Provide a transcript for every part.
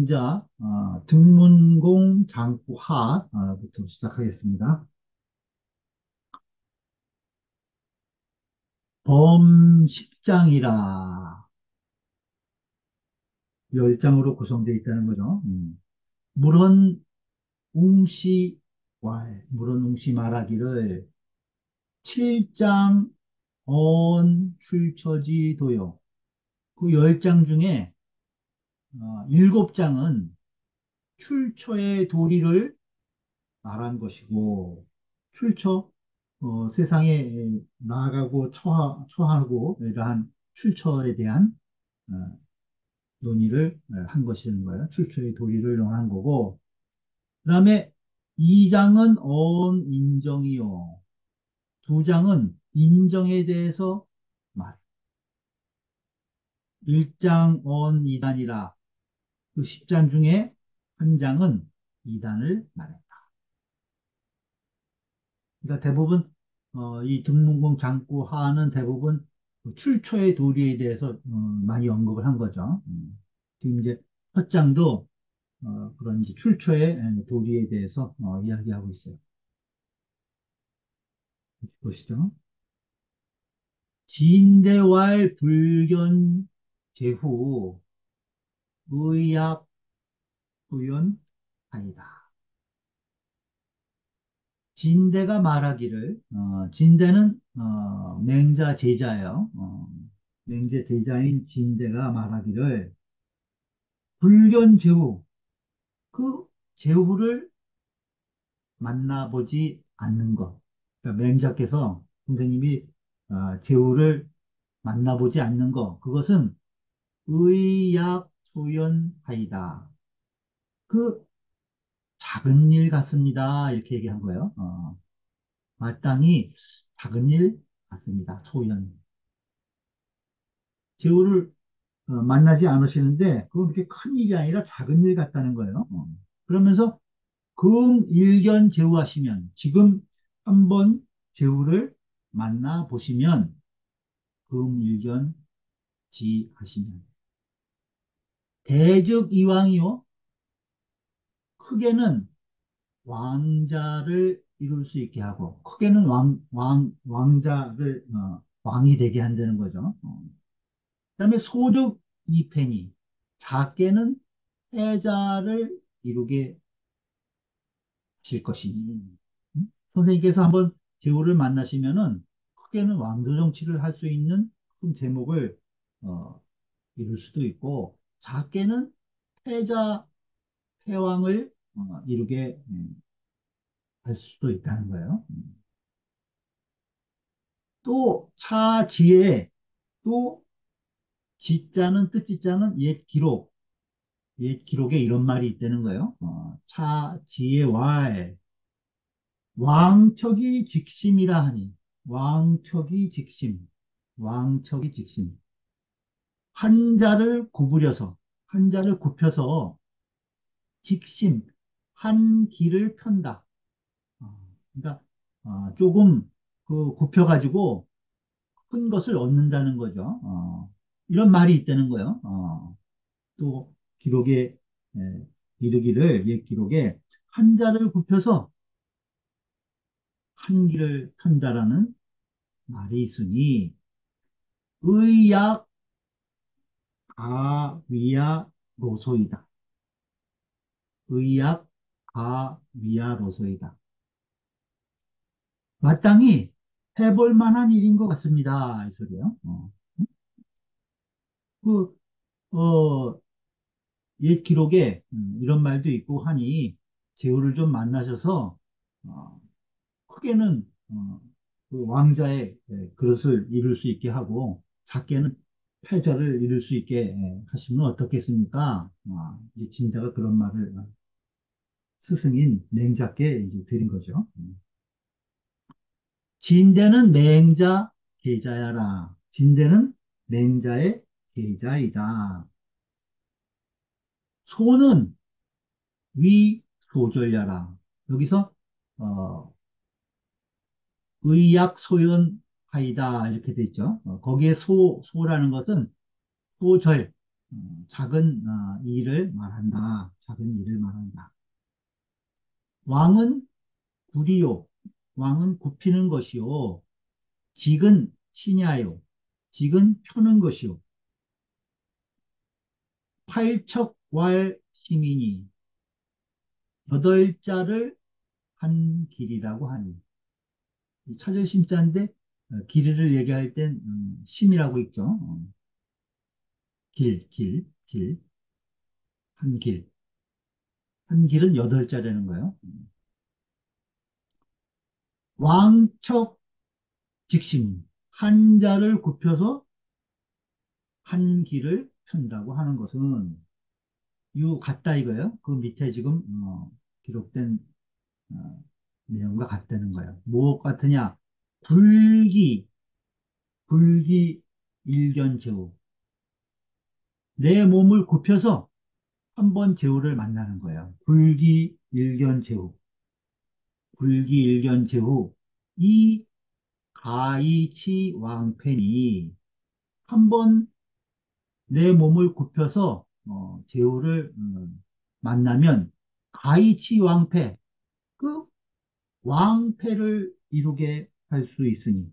자, 등문공 장구하부터 시작하겠습니다. 범10장이라 10장으로 구성되어 있다는 거죠. 물은 물은 웅시 말하기를 7장 출처지도요. 그 10장 중에 7장은 출처의 도리를 말한 것이고, 출처, 세상에 나아가고 처하고 이러한 출처에 대한 어, 논의를 한 것이라는 거예요. 출처의 도리를 논한 거고, 그 다음에 2장은 인정이요. 2장은 인정에 대해서 말. 1장 이단이라 그 10장 중에 한 장은 이단을 말했다. 그러니까 대부분 이 등문공 장구하는 대부분 그 출처의 도리에 대해서 많이 언급을 한 거죠. 지금 이제 첫 장도 그런 이제 출처의 도리에 대해서 이야기하고 있어요. 보시죠. 진대왈 불견 제후 의약 부연하이다. 진대가 말하기를 진대는 맹자 제자예요. 맹자 제자인 진대가 말하기를 불견 제후 그 제후를 만나보지 않는 것. 그러니까 맹자께서 선생님이 제후를 만나보지 않는 것. 그것은 의약소연하이다. 그 작은 일 같습니다. 이렇게 얘기한 거예요. 마땅히 작은 일 같습니다. 소연. 제후를 만나지 않으시는데 그건 그렇게 큰 일이 아니라 작은 일 같다는 거예요. 그러면서 금일견 제후하시면 지금 한번 제후를 만나 보시면 금일견 지하시면 대적 이왕이요 크게는 왕자를 이룰 수 있게 하고 크게는 왕자를 왕이 되게 한다는 거죠. 그다음에 소적 이패니 작게는 패자를 이루게 하실 것이니 선생님께서 한번 제후를 만나시면은 크게는 왕조 정치를 할 수 있는 큰 제목을 어, 이룰 수도 있고 작게는 패자 패왕을 이루게 할 수도 있다는 거예요. 또 차지에 또 지자는 뜻지자는 옛 기록에 이런 말이 있다는 거예요. 차지의 왕척이 직심이라 하니 왕척이 직심 왕척이 직심 한자를 굽혀서 직심 한 길을 편다. 그러니까 조금 그 굽혀가지고 큰 것을 얻는다는 거죠. 이런 말이 있다는 거예요. 또 기록에 이르기를 옛 기록에 한자를 굽혀서 한 길을 편다라는 말이 있으니 의약 가위야 로소이다. 의약 가위야 로소이다. 마땅히 해볼 만한 일인 것 같습니다. 이 소리요. 그, 어, 옛 기록에 이런 말도 있고 하니 제후를 좀 만나셔서 어, 크게는 그 왕자의 그릇을 이룰 수 있게 하고 작게는 패자를 이룰 수 있게 하시면 어떻겠습니까? 이제 진자가 그런 말을 스승인 맹자께 이제 드린 거죠. 진대는 맹자 제자야라. 진대는 맹자의 제자이다. 소는 위소절야라. 여기서 어, 의약소연하이다 이렇게 돼 있죠. 거기에 소라는 것은 소절, 작은 일을 말한다. 작은 일을 말한다. 왕은 구리요. 왕은 굽히는 것이요. 직은 시냐요. 직은 펴는 것이요. 팔척왈 시민이 여덟 자를 한 길이라고 하니. 이 차절 심자인데 길이를 얘기할 땐 심이라고 있죠. 길, 한 길. 한 길은 여덟 자라는 거예요. 왕척 직심. 한 자를 굽혀서 한 길을 편다고 하는 것은 요 같다 이거예요. 그 밑에 지금 기록된 어, 내용과 같다는 거예요. 뭐 같으냐? 불기, 불기 일견제후. 내 몸을 굽혀서 한 번 제후를 만나는 거예요. 불기 일견제후. 불기 일견제후. 이 가이치 왕팬이 한 번 내 몸을 굽혀서 제후를 만나면 가이치 왕패, 그 왕패를 이루게 할 수 있으니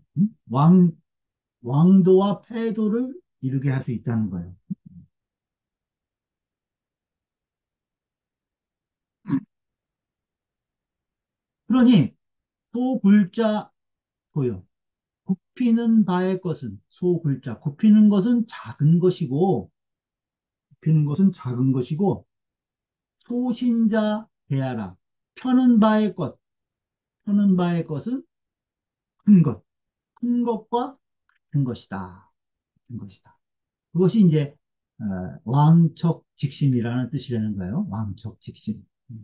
왕도와 패도를 이루게 할 수 있다는 거예요. 그러니 소굴자 보여. 굽히는 바의 것은 소굴자. 굽히는 것은 작은 것이고 굽히는 것은 작은 것이고 소신자 대하라. 펴는 바의 것. 펴는 바의 것은 큰 것. 큰 것과 같은 것이다. 같은 것이다. 그것이 이제 왕척직심이라는 뜻이라는 거예요. 왕척직심.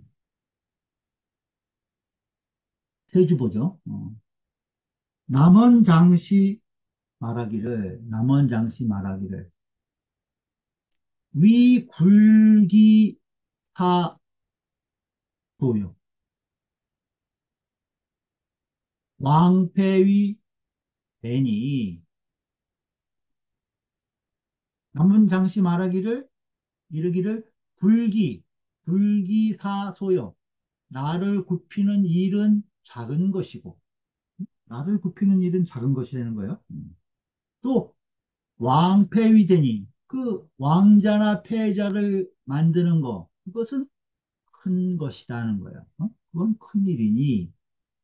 세주보죠. 남원장씨 말하기를 위굴기사도요. 왕패위 되니 남원장씨 말하기를 이르기를 불기사소요. 나를 굽히는 일은 작은 것이고 나를 굽히는 일은 작은 것이라는 거예요. 또 왕패위대니 그 왕자나 패자를 만드는 거 그것은 큰 것이다는 거예요. 그건 큰 일이니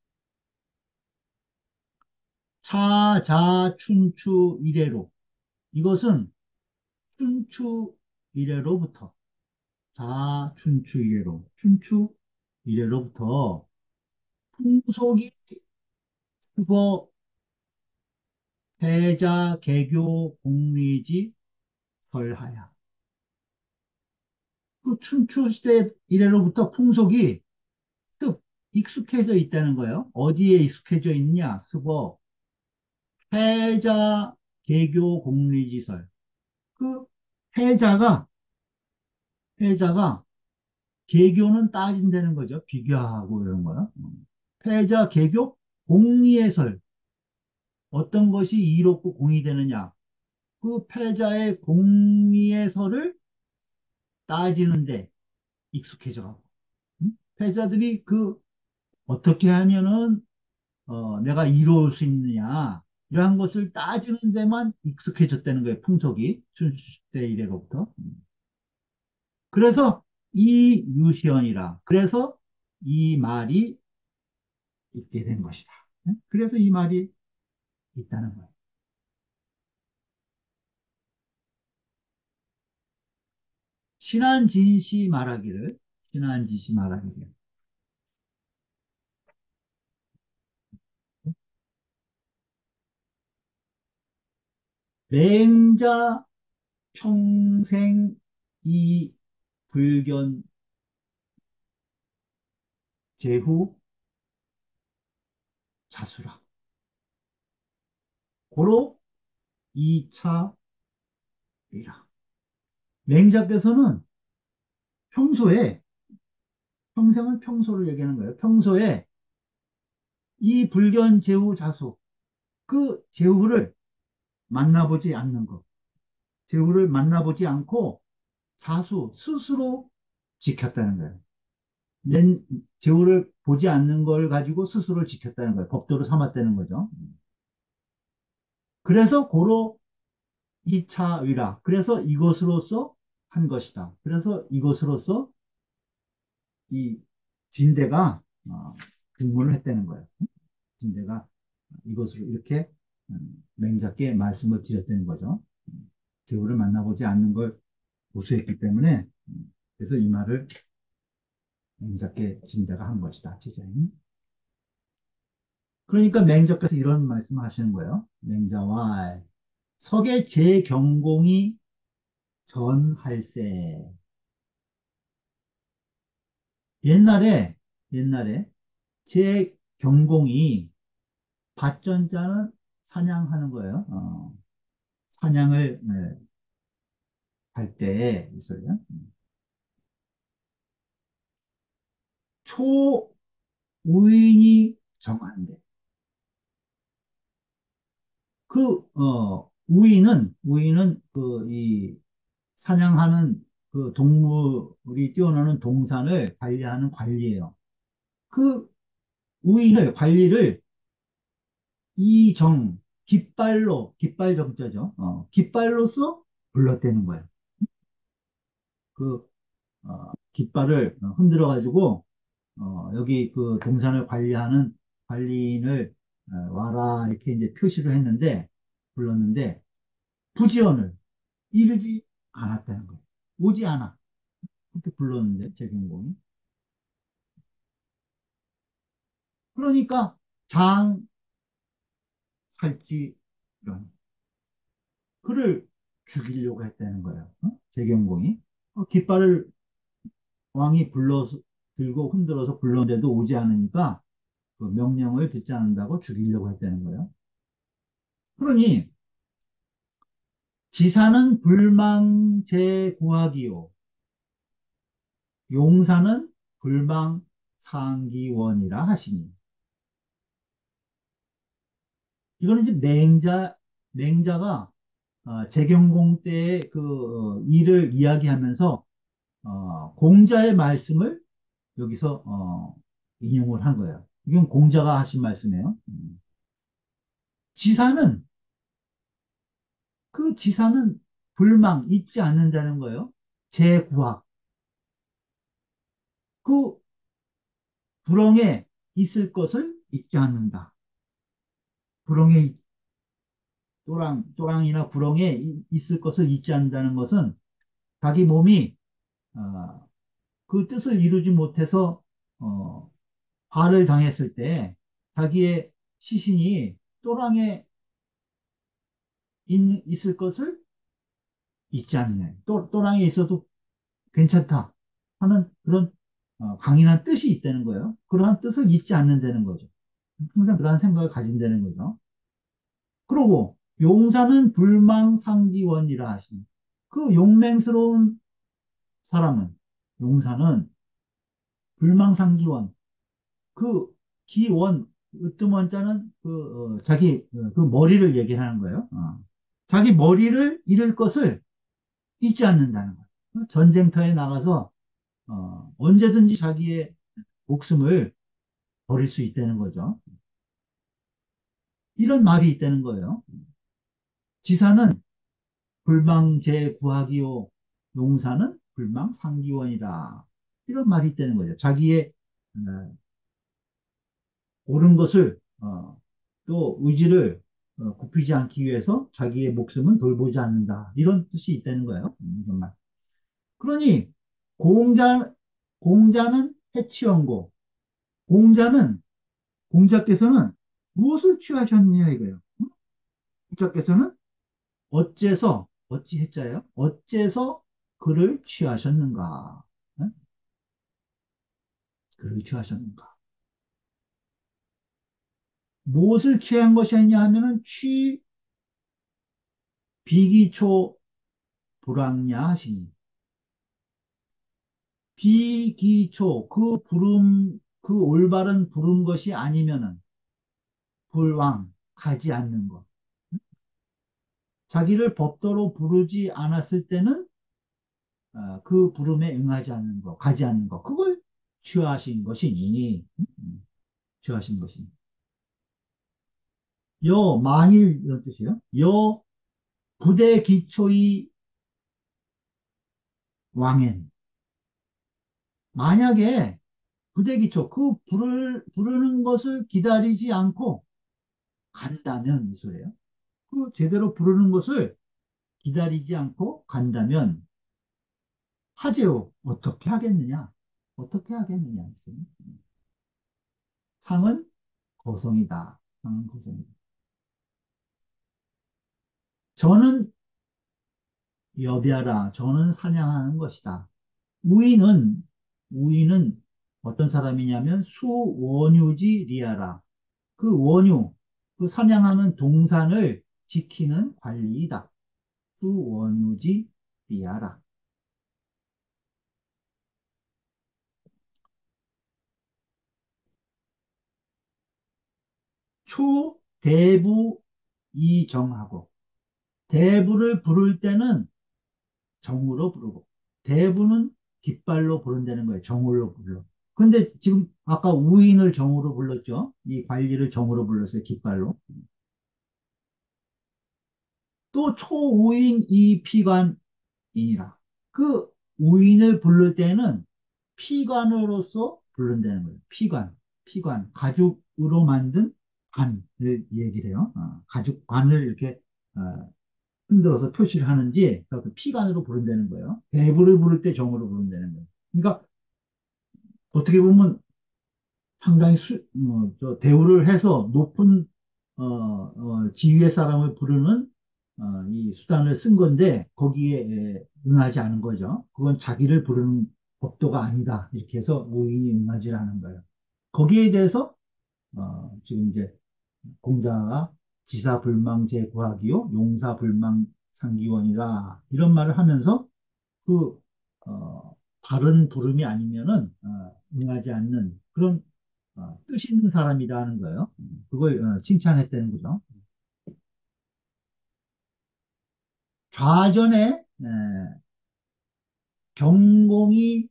차자춘추 이래로 이것은 춘추 이래로부터 자춘추 이래로 춘추 이래로부터 풍속이 후보 패자 개교 공리지 설하야. 그 춘추 시대 이래로부터 풍속이 습 익숙해져 있다는 거예요. 어디에 익숙해져 있냐? 습어 패자 개교 공리지설. 그 패자가 패자가 개교는 따진다는 거죠. 비교하고 이런 거요. 패자 개교 공리의설. 어떤 것이 이롭고 공이 되느냐? 그 패자의 공리의설을 따지는데 익숙해져 가고 패자들이 그 어떻게 하면은 내가 이로울 수 있느냐 이러한 것을 따지는 데만 익숙해졌다는 거예요. 풍속이 춘추시대 이래로부터. 그래서 이 유시언이라. 그래서 이 말이 있게 된 것이다. 그래서 이 말이 있다는 거예요. 신한진시 말하기를 신한진시 말하기를 맹자 평생 이 불견 제후 자수라. 고로 2차 이라. 맹자께서는 평소에 평생을 평소를 얘기하는 거예요. 평소에 이 불견 제후 자수 그 제후를 만나보지 않는 것. 제후를 만나보지 않고 자수, 스스로 지켰다는 거예요. 낸 제후를 보지 않는 걸 가지고 스스로를 지켰다는 거예요. 법도로 삼았다는 거죠. 그래서 고로 2차 위라. 그래서 이것으로서 한 것이다. 그래서 이것으로서 이 진대가 근무를 했다는 거예요. 진대가 이것으로 이렇게 맹자께 말씀을 드렸다는 거죠. 제후를 만나보지 않는 걸 고수했기 때문에 그래서 이 말을 맹자께 진대가 한 것이다. 제자인. 그러니까 맹자께서 이런 말씀을 하시는 거예요. 맹자와 석의 제경공이 전할세. 옛날에 제경공이 밭전자는 사냥하는 거예요. 사냥을 할 때에 있어요. 초우인이 정한대. 우인은 이 사냥하는 그 동물이 뛰어노는 동산을 관리하는 관리예요. 그 관리를 이정, 깃발 정자죠. 깃발로서 불렀다는 거예요. 그, 깃발을 흔들어 가지고, 여기 그 동산을 관리하는 관리인을 와라, 이렇게 이제 표시를 했는데, 불렀는데, 부지런을 이르지 않았다는 거예요. 오지 않아. 그렇게 불렀는데, 재경공이. 그러니까, 살찌, 이런, 그를 죽이려고 했다는 거예요. 재경공이. 깃발을 왕이 들고 흔들어서 불렀는데도 오지 않으니까 그 명령을 듣지 않는다고 죽이려고 했다는 거예요. 그러니, 지사는 불망제구하기요. 용사는 불망상기원이라 하시니. 이거는 이제 맹자가 재경공 때의 일을 이야기하면서 공자의 말씀을 여기서 인용을 한 거예요. 이건 공자가 하신 말씀이에요. 지사는 지사는 잊지 않는다는 거예요. 제구학. 그 불엉에 있을 것을 잊지 않는다. 불엉에 또랑이나 불엉에 있을 것을 잊지 않는다는 것은 자기 몸이 어, 그 뜻을 이루지 못해서 어, 화를 당했을 때 자기의 시신이 또랑에 있을 것을 잊지 않느냐. 또랑에 있어도 괜찮다 하는 그런 강인한 뜻이 있다는 거예요. 그러한 뜻을 잊지 않는다는 거죠. 항상 그러한 생각을 가진다는 거죠. 그러고 용사는 불망상기원이라 하시니 그 용맹스러운 사람은 용사는 불망상기원 그 기원 으뜸원자는 자기 그 머리를 얘기하는 거예요. 자기 머리를 잃을 것을 잊지 않는다는 거예요. 전쟁터에 나가서 언제든지 자기의 목숨을 버릴 수 있다는 거죠. 이런 말이 있다는 거예요. 지사는 불망제구하기요 용사는 불망상기원이라 이런 말이 있다는 거죠. 자기의 옳은 것을 또 의지를 굽히지 않기 위해서 자기의 목숨은 돌보지 않는다 이런 뜻이 있다는 거예요. 정말. 그러니 공자 공자는 해치원고 공자는 공자께서는 무엇을 취하셨느냐 이거예요. 공자께서는 어찌 했자예요? 어째서 그를 취하셨는가? 응? 그를 취하셨는가? 무엇을 취한 것이 아니냐 하면은 비기초 불황냐 하시니 비기초 그 올바른 부른 것이 아니면은 불왕 가지 않는 것. 자기를 법도로 부르지 않았을 때는 그 부름에 응하지 않는 것, 가지 않는 것, 그걸 취하신 것이니, 취하신 것이니. 만일 이런 뜻이에요. 부대 기초의 왕엔. 만약에 부대 기초, 부르는 것을 기다리지 않고 간다면, 이 소리예요. 그 제대로 부르는 것을 기다리지 않고 간다면, 하재요. 어떻게 하겠느냐? 어떻게 하겠느냐? 상은 거성이다. 상은 거성이다. 저는 여비하라. 저는 사냥하는 것이다. 우이는, 우이는 어떤 사람이냐면 수원유지 리아라. 그 원유, 그 사냥하는 동산을 지키는 관리이다. 수원유지 리아라. 초, 대부, 이정하고. 대부를 부를 때는 정으로 부르고, 대부는 깃발로 부른다는 거예요. 정으로 불러. 근데 지금 아까 우인을 정으로 불렀죠. 이 관리를 정으로 불렀어요. 깃발로. 또 초우인 이 피관이니라. 그 우인을 부를 때는 피관으로서 부른다는 거예요. 피관. 가죽으로 만든 관을 얘기를 해요. 가죽관을 이렇게 어, 흔들어서 표시를 하는지 그 피관으로 부른다는 거예요. 대부를 부를 때 정으로 부른다는 거예요. 그러니까 어떻게 보면 상당히 대우를 해서 높은 지위의 사람을 부르는 이 수단을 쓴 건데 거기에 응하지 않은 거죠. 그건 자기를 부르는 법도가 아니다. 이렇게 해서 오인이 응하지 않은 거예요. 거기에 대해서 지금 이제 공자가 지사불망제구하기요 용사불망상기원이라 이런 말을 하면서 그 바른 부름이 아니면은 응하지 않는 그런 뜻 있는 사람이라는 거예요. 그걸 칭찬했다는 거죠. 좌전에 경공이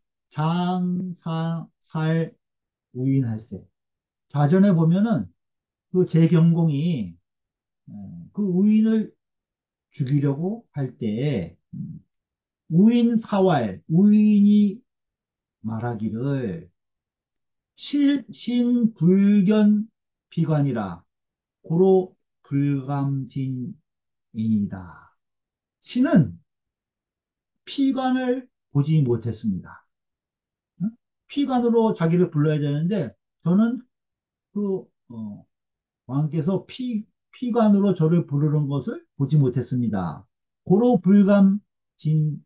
장사살 우인할세. 좌전에 보면은 그 제경공이 그 우인을 죽이려고 할 때 우인 사활, 우인이 말하기를 신불견 비관이라 고로 불감진이다. 신은 피관을 보지 못했습니다. 피관으로 자기를 불러야 되는데 저는 그 왕께서 피관으로 저를 부르는 것을 보지 못했습니다. 고로 불감진이다.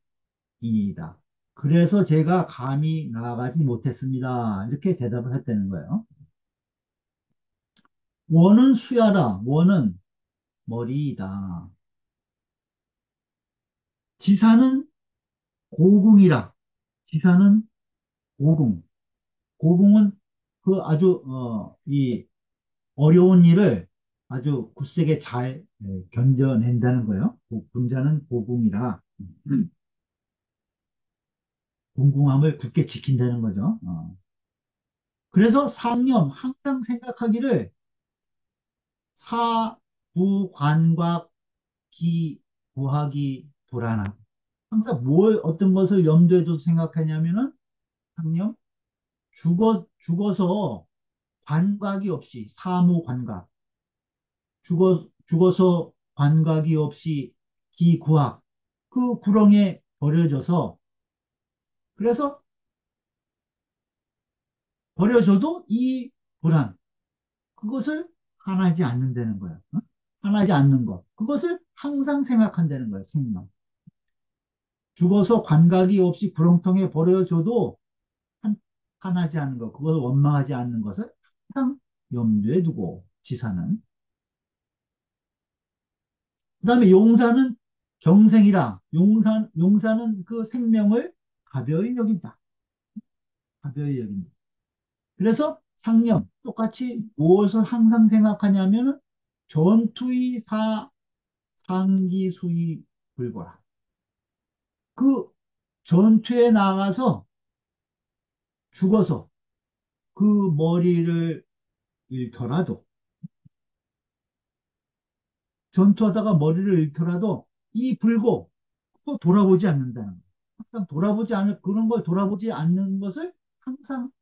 그래서 제가 감히 나아가지 못했습니다. 이렇게 대답을 했다는 거예요. 원은 수야라. 원은 머리이다. 지사는 고궁이라. 지사는 고궁. 고궁은 그 아주 이 어려운 일을 아주 굳세게 잘 견뎌낸다는 거예요. 군자는 고궁이라 궁궁함을 굳게 지킨다는 거죠. 그래서 상념 항상 생각하기를 사부관곽 기구하기 불안함. 항상 어떤 것을 염두에 둬서 생각하냐면은 상념 죽어서 관각이 없이 사무관각 죽어서 관각이 없이 기구학 그 구렁에 버려져서 그래서 버려져도 이 불안 그것을 하나지 않는다는 거야. 어? 하나지 않는 것 그것을 항상 생각한다는 거야. 생명 죽어서 관각이 없이 구렁텅이에 버려져도 한, 하나지 않는 것 그것을 원망하지 않는 것을 항상 염두에 두고 지사는 그 다음에 용사는 경생이라 용사는 그 생명을 가벼이 여긴다. 가벼이 여긴다. 그래서 상념, 똑같이 무엇을 항상 생각하냐면은 전투의 상기수의 불고라. 그 전투에 나가서 죽어서 그 머리를 잃더라도, 전투하다가 머리를 잃더라도 이 불고 또 돌아보지 않는다는 거예요. 항상 돌아보지 않을, 그런 걸 돌아보지 않는 것을 항상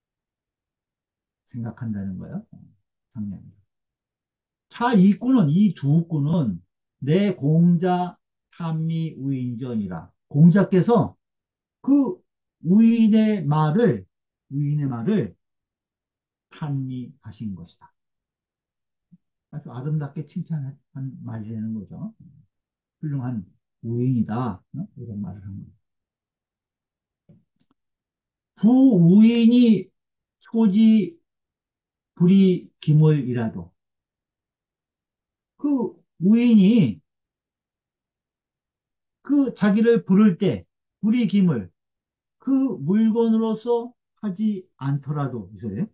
생각한다는 거예요. 상념. 자, 이 두 꾸는 내 공자 찬미 우인전이라. 공자께서 그 우인의 말을, 우인의 말을 찬미하신 것이다. 아주 아름답게 칭찬한 말이라는 거죠. 훌륭한 우인이다. 어? 이런 말을 한 거예요. 부우인이 소지 불이 기물이라도 그 우인이 그 자기를 부를 때 불이 기물 그 물건으로서 하지 않더라도 이 소리예요.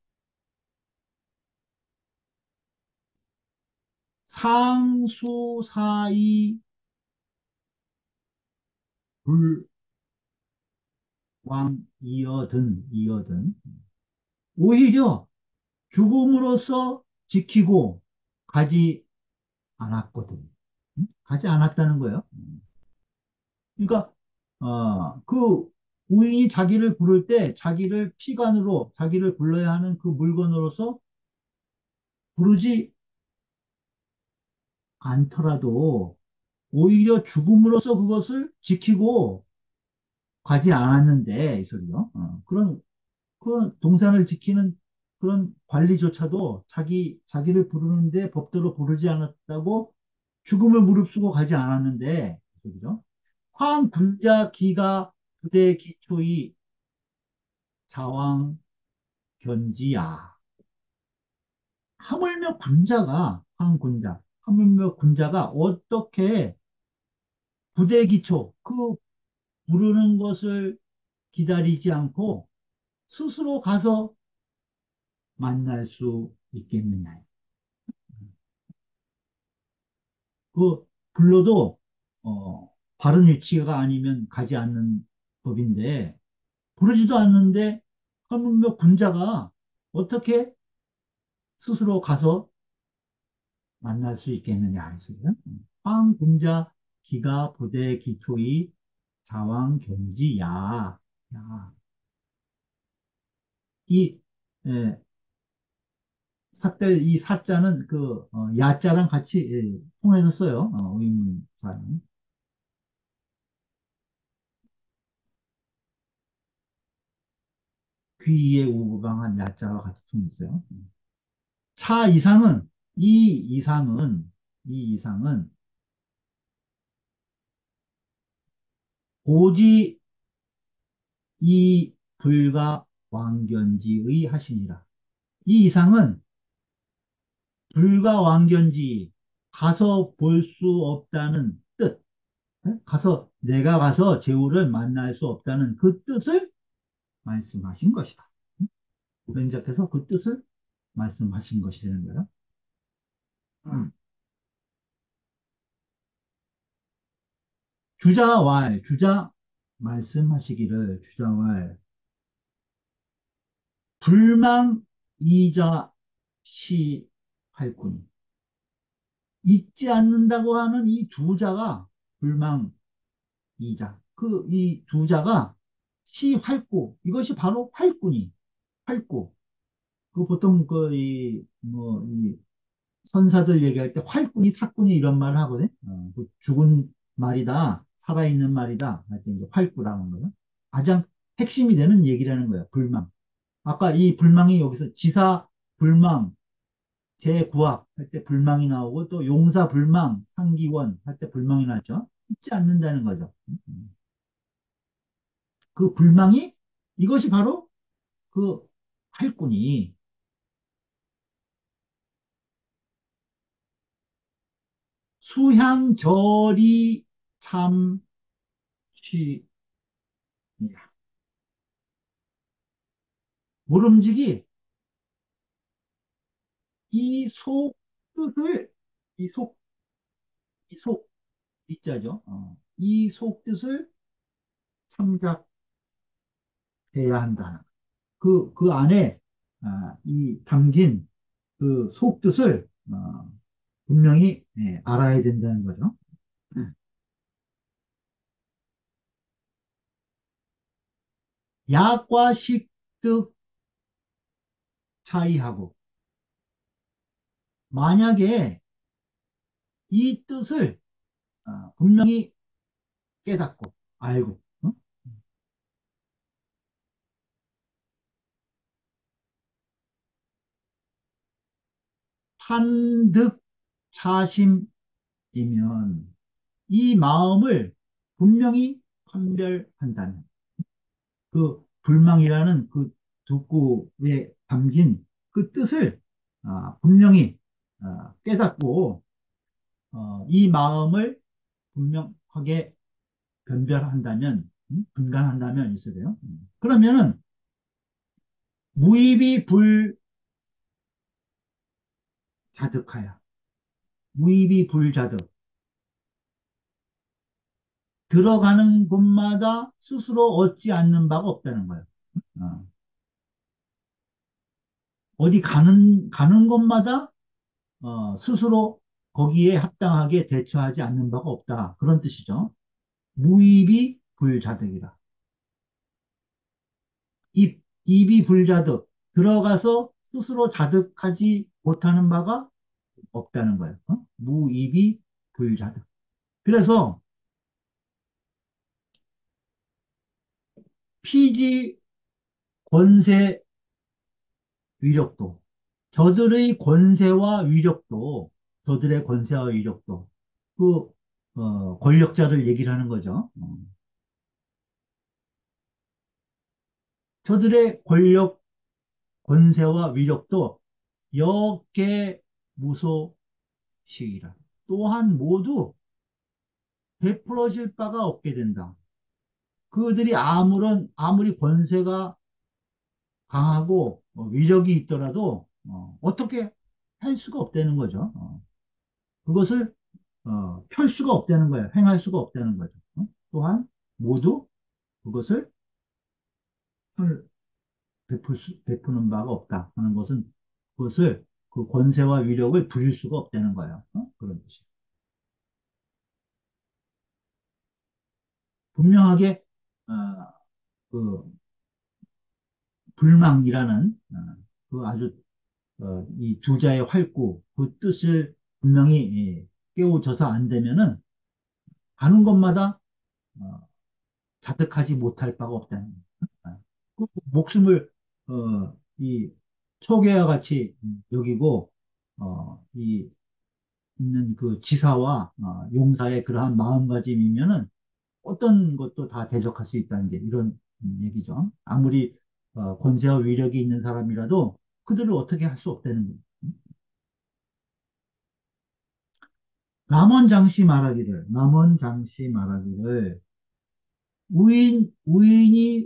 상수사이 불왕이어든 오히려 죽음으로써 지키고 가지 않았거든. 가지 않았다는 거예요. 그러니까 그 우인이 자기를 부를 때 자기를 피관으로 자기를 불러야 하는 그 물건으로서 부르지 않더라도 오히려 죽음으로써 그것을 지키고 가지 않았는데 이 소리요. 그런 동산을 지키는 그런 관리조차도 자기를 부르는데 법대로 부르지 않았다고 죽음을 무릅쓰고 가지 않았는데 이 소리죠. 황군자 기가 부대 기초이 자왕 견지야. 하물며 군자가 황군자 하물며 군자가 어떻게 부대 기초 그 부르는 것을 기다리지 않고 스스로 가서 만날 수 있겠느냐. 그 불러도 바른 위치가 아니면 가지 않는 법인데 부르지도 않는데 하물며 군자가 어떻게 스스로 가서 만날 수 있겠느냐. 황군자 기가 부대 기초이 자왕견지야. 야, 이 에, 삿대 이 사자는 그 야자랑 같이 통해서 써요. 의문사는 귀에 우방한 야자와 같이 통했어요. 차 이상은 이 이상은 이 이상은 오지 이 불가 왕견지의 하시니라. 이 이상은 불가 왕견지 가서 볼 수 없다는 뜻. 가서 내가 가서 제후를 만날 수 없다는 그 뜻을 말씀하신 것이다. 변작해서 그 뜻을 말씀하신 것이라는 거예요. 주자 말씀하시기를 주자왈 불망이자 시할꾼이 잊지 않는다고 하는 이 두 자가 불망이자 그 이 두 자가 시활구 이것이 바로 활꾼이 활구 그 보통 이 선사들 얘기할 때 활꾼이 사꾼이 이런 말을 하거든. 그 죽은 말이다, 살아있는 말이다. 할 때 이제 활구라는 거예요. 가장 핵심이 되는 얘기라는 거예요. 불망. 아까 이 불망이 여기서 지사 불망, 대구학 할 때 불망이 나오고 또 용사 불망, 상기원 할 때 불망이 나죠. 잊지 않는다는 거죠. 그 불망이 이것이 바로 그 활꾼이 수향절이 참 쉬. 모름지기 이 속 뜻을 이 속, 이 속, 이자죠. 이 속 뜻을 참작해야 한다. 그 안에 이 담긴 그 속뜻을 분명히 알아야 된다는 거죠. 약과 식득 차이하고 만약에 이 뜻을 분명히 깨닫고 알고 판득 차심이면 이 마음을 분명히 판별한다는 그 불망이라는 그 두구에 담긴 그 뜻을 분명히 깨닫고 이 마음을 분명하게 변별한다면 분간한다면 있어요. 그러면은 무의비 불자득하야. 무의비 불자득. 들어가는 곳마다 스스로 얻지 않는 바가 없다는 거예요. 어. 어디 가는 곳마다 스스로 거기에 합당하게 대처하지 않는 바가 없다. 그런 뜻이죠. 무입이 불자득이라. 입이 불자득. 들어가서 스스로 자득하지 못하는 바가 없다는 거예요. 무입이 불자득. 그래서 피지 권세 위력도 저들의 권세와 위력도 저들의 권세와 위력도 그 권력자를 얘기를 하는 거죠. 저들의 권력 권세와 위력도 역계 무소식이라 또한 모두 베풀어질 바가 없게 된다. 그들이 아무리 권세가 강하고 위력이 있더라도 어떻게 할 수가 없다는 거죠. 그것을 펼 수가 없다는 거예요. 행할 수가 없다는 거죠. 또한 모두 그것을 베푸는 바가 없다 하는 것은 그것을 그 권세와 위력을 부릴 수가 없다는 거예요. 그런 뜻이. 분명하게 어, 그 불망이라는 그 아주 이 두 자의 활구 그 뜻을 분명히 깨우쳐서 안 되면은 가는 곳마다 어, 자득하지 못할 바가 없다는 거예요. 그 목숨을 이 초계와 같이 여기고 이 있는 그 지사와 용사의 그러한 마음가짐이면은 어떤 것도 다 대적할 수 있다는 게 이런 얘기죠. 아무리 권세와 위력이 있는 사람이라도 그들을 어떻게 할 수 없다는 거예요. 남원장씨 말하기를 우인이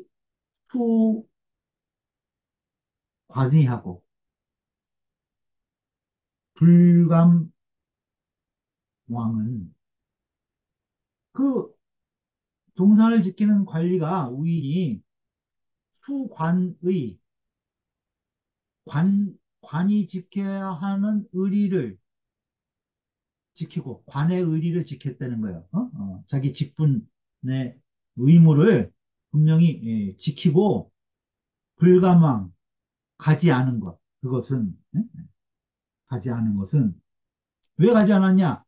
수관위하고 불감왕은 그 동산을 지키는 관리가 우인이 수관의 관이 지켜야 하는 의리를 지키고 관의 의리를 지켰다는 거예요. 자기 직분의 의무를 분명히 지키고 불가망 가지 않은 것 그것은 가지 않은 것은 왜 가지 않았냐?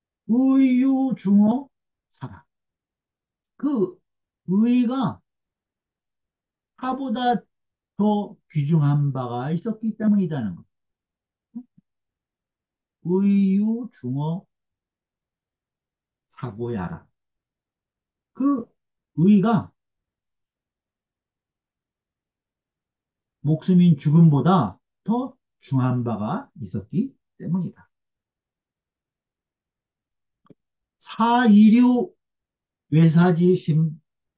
의유중어 사라. 그 의가 사보다 더 귀중한 바가 있었기 때문이라는 것. 의유중어 사고야라. 그 의가 목숨인 죽음보다 더 중한 바가 있었기 때문이다. 사이류 외사지심하야.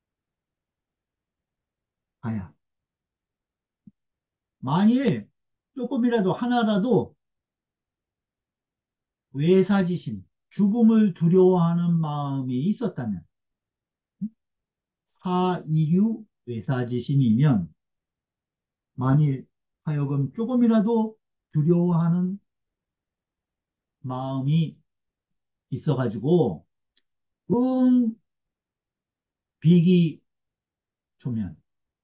만일 조금이라도 하나라도 외사지심, 죽음을 두려워하는 마음이 있었다면 하이류 외사지심이면 만일 하여금 조금이라도 두려워하는 마음이 있어가지고 응 비기 초면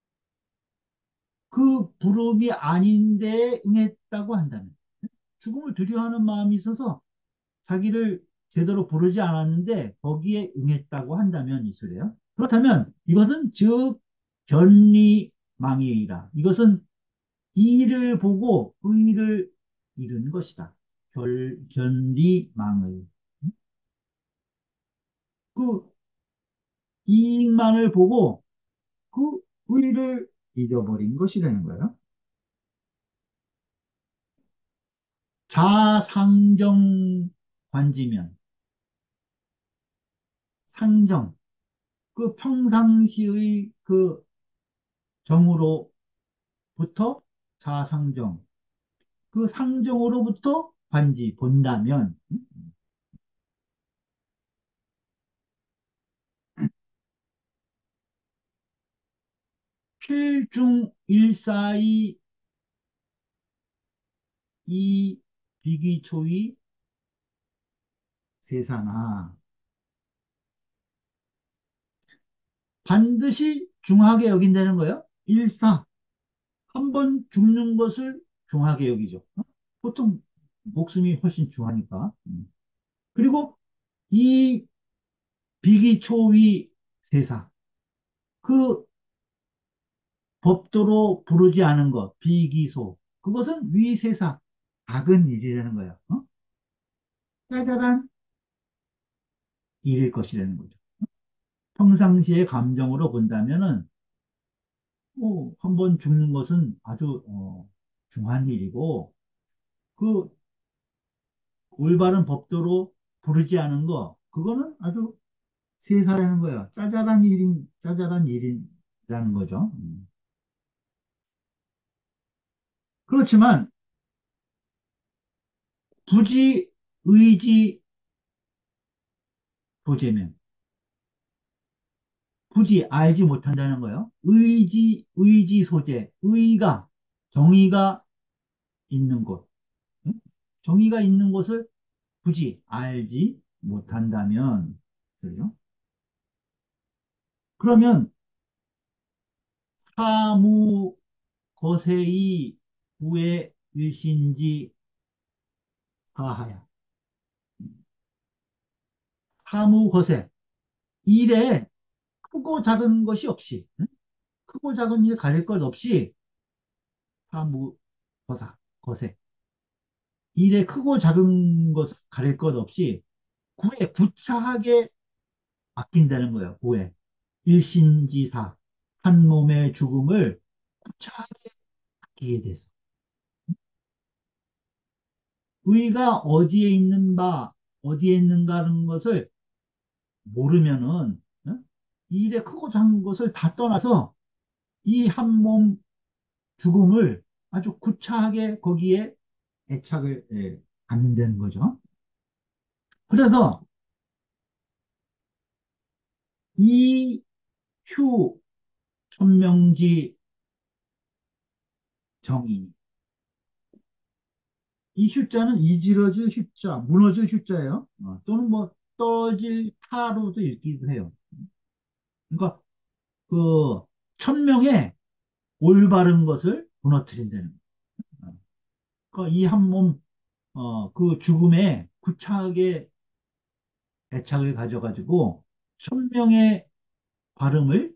그 부름이 아닌데 응했다고 한다면 죽음을 두려워하는 마음이 있어서 자기를 제대로 부르지 않았는데 거기에 응했다고 한다면 이소래요. 그렇다면 이것은 즉 견리망이라 이것은 이를 보고 의를 이룬 것이다. 견리망의 그 이익만을 보고 그 의를 잊어버린 것이라는 거예요. 자상정 관지면 상정 그 평상시의 그 정으로부터 자상정 그 상정으로부터 관지 본다면 필중일사의 이 비기초의 세사나 반드시 중하게 여긴다는 거예요. 일사 한 번 죽는 것을 중하게 여기죠. 보통 목숨이 훨씬 중하니까. 그리고 이 비기초의 세사 그 법도로 부르지 않은 것 비기소 그것은 위세사 작은 일이라는 거예요. 짜잘한 일일 것이라는 거죠. 평상시의 감정으로 본다면은 한 번 죽는 것은 아주 중한 일이고 그 올바른 법도로 부르지 않은 거 그거는 아주 세사라는 거예요. 짜잘한 일이라는 거죠. 그렇지만 굳이 의지 도제면 굳이 알지 못한다는 거예요. 의지 소재, 정의가 있는 곳, 응? 정의가 있는 곳을 굳이 알지 못한다면, 그죠? 그러면 사무 거세의 부의 일신지 하하야. 사무 거세, 일에 크고 작은 것이 없이, 응? 크고 작은 일 가릴 것 없이 사무 거세. 일에 크고 작은 것 가릴 것 없이 구차하게 아낀다는 거예요. 구에. 일신지사. 한 몸의 죽음을 구차하게 아끼게 돼서. 의가 어디에 있는가는 것을 모르면은, 어? 이 일의 크고 작은 것을 다 떠나서 이 한 몸 죽음을 아주 구차하게 거기에 애착을 갖는다는 거죠. 그래서 이 휴 천명지 정의 이 휴자는 이지러질 휴자, 무너질 휴자예요. 또는 뭐 떨어질 타로도 읽기도 해요. 그러니까 그 천명의 올바른 것을 무너뜨린다는 거예요. 그러니까 이 한 몸, 그 죽음에 구차하게 애착을 가져가지고 천명의 발음을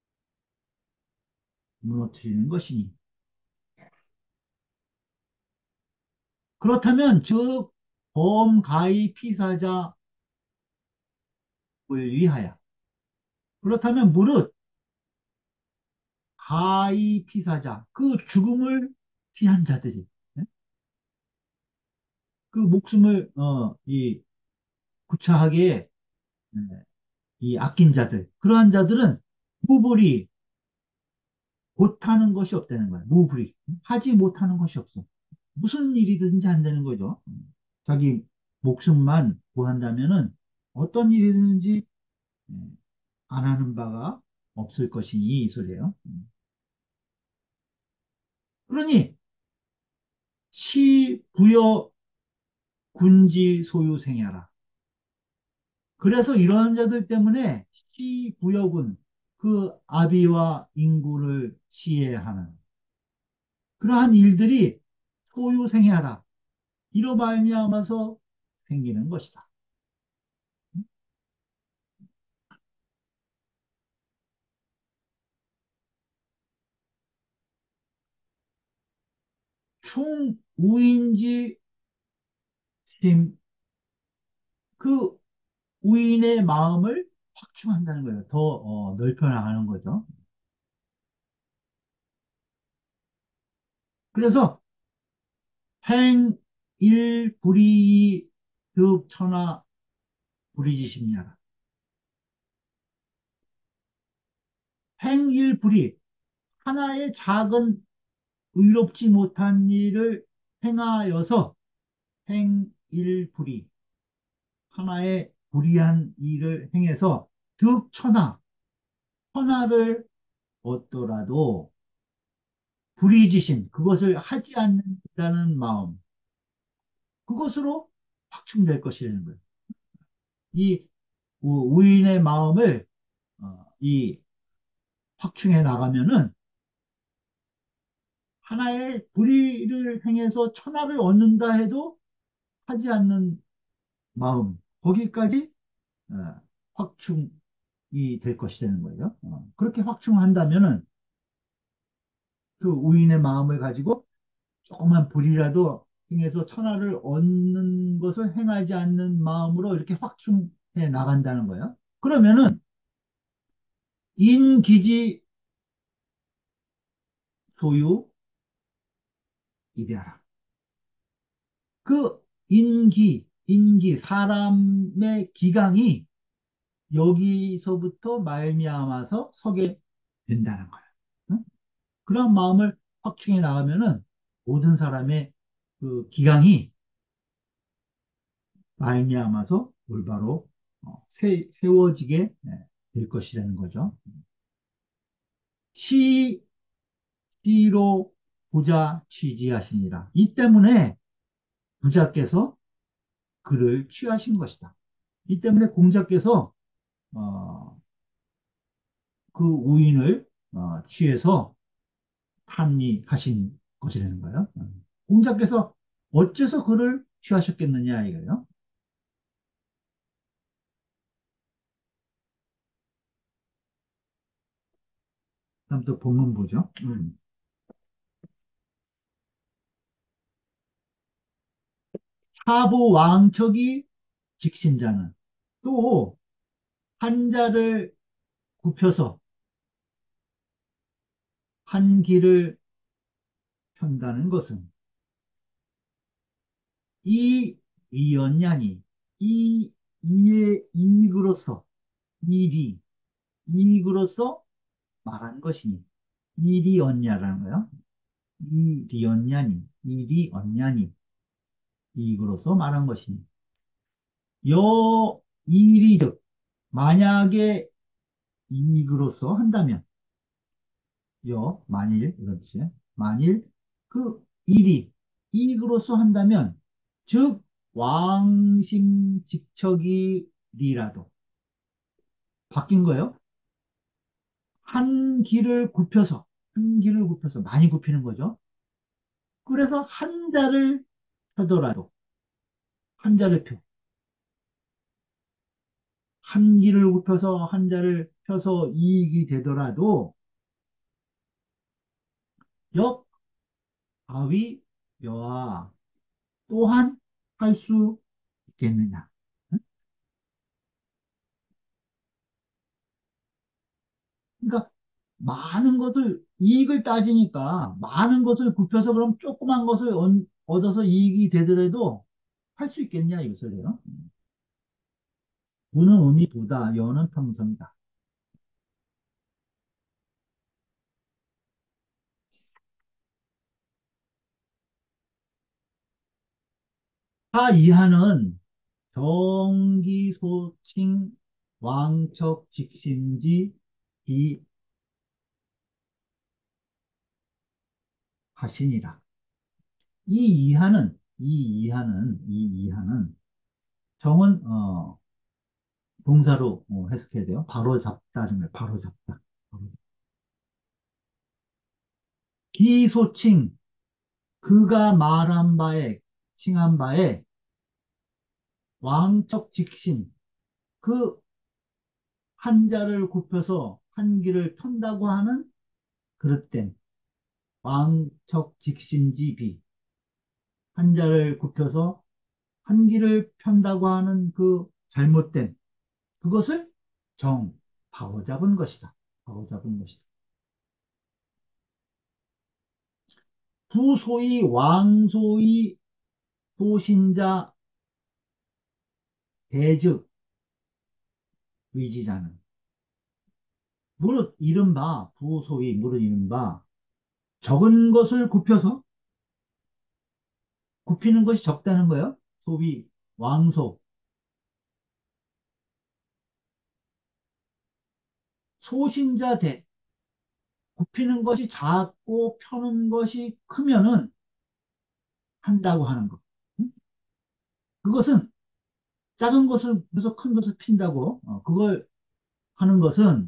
무너뜨리는 것이니. 그렇다면 즉 범가의 피사자를 위하여 그렇다면 무릇 가히 피사자, 그 죽음을 피한 자들이, 예? 그 목숨을, 구차하게, 예, 이 아낀 자들, 그러한 자들은 무불이 못하는 것이 없다는 거야. 무불이. 하지 못하는 것이 없어. 무슨 일이든지 한다는 거죠. 자기 목숨만 구한다면은 어떤 일이든지 예, 안 하는 바가 없을 것이니 이 소리예요. 그러니 시, 부여, 군지, 소유, 생야라. 그래서 이런 자들 때문에 시, 부여군 그 아비와 인구를 시해하는 그러한 일들이 소유, 생야라. 이로 말미암아서 생기는 것이다. 충우인지 심, 그 우인의 마음을 확충한다는 거예요. 더 넓혀 나가는 거죠. 그래서 행일불이 득천하 불이지심이라. 행일불이 하나의 작은 의롭지 못한 일을 행하여서 행일불이 하나의 불의한 일을 행해서 득천하 천하를 얻더라도 불의지심 그것을 하지 않는다는 마음 그것으로 확충될 것이라는 거예요. 이 우인의 마음을 이 확충해 나가면은 하나의 불의를 행해서 천하를 얻는다 해도 하지 않는 마음 거기까지 어, 확충이 될 것이 되는 거예요. 그렇게 확충한다면은 그 우인의 마음을 가지고 조그만 불이라도 행해서 천하를 얻는 것을 행하지 않는 마음으로 이렇게 확충해 나간다는 거예요. 그러면은 인기지 소유 이별라. 그 인기 사람의 기강이 여기서부터 말미암아서 서게 된다는 거예요. 응? 그런 마음을 확충해 나가면은 모든 사람의 그 기강이 말미암아서 올바로 세워지게 될 것이라는 거죠. 시, 시로 부자 취지하시니라. 이 때문에 부자께서 그를 취하신 것이다. 이 때문에 공자께서 어, 그 우인을 취해서 탄리하신 것이라는 거예요. 공자께서 어째서 그를 취하셨겠느냐 이거예요. 다음 또 본문 보죠. 사부 왕척이 직신자는 또 한자를 굽혀서 한 길을 편다는 것은 이 리언냐니 이 이의 이익으로서 일이 이익으로서 말한 것이니 일이 언냐라는 거예요. 일이 언냐니 일이 언냐니 이익으로서 말한 것이니 여 일이 즉 만약에 이익으로서 한다면 만일 이런 뜻이에요. 만일 그 일이 이익으로서 한다면 즉 왕심직척이리라도 바뀐 거예요. 한 길을 굽혀서 많이 굽히는 거죠. 그래서 한자를 펴더라도 한자를 펴. 한 길을 굽혀서 한자를 펴서 이익이 되더라도 역, 아위, 여하 또한 할 수 있겠느냐. 그러니까 많은 것을 이익을 따지니까 많은 것을 굽혀서 그럼 조그만 것을 얻어서 이익이 되더라도 할 수 있겠냐 이거예요. 우는 음이 부다, 여는 평성이다. 하 이하는 정기소칭 왕척 직심지 비하시니라. 이 이하는 정은 동사로 해석해야 돼요. 바로 잡다는 거예요. 바로 잡다. 기소칭 그가 말한 바에 칭한 바에 왕척 직심 그 한자를 굽혀서 한기를 편다고 하는 그릇된 왕척 직심지비 한자를 굽혀서 한기를 편다고 하는 그 잘못된 그것을 바로잡은 것이다. 바로잡은 것이다. 부소위 왕소위 도신자 대즉 위지자는 무릇 이른바 부소위 무릇 이른바 적은 것을 굽혀서 굽히는 것이 적다는 거예요. 소위 왕소 소신자 대 굽히는 것이 작고 펴는 것이 크면은 한다고 하는 것. 응? 그것은 작은 것을 그래서 큰 것을 핀다고 그걸 하는 것은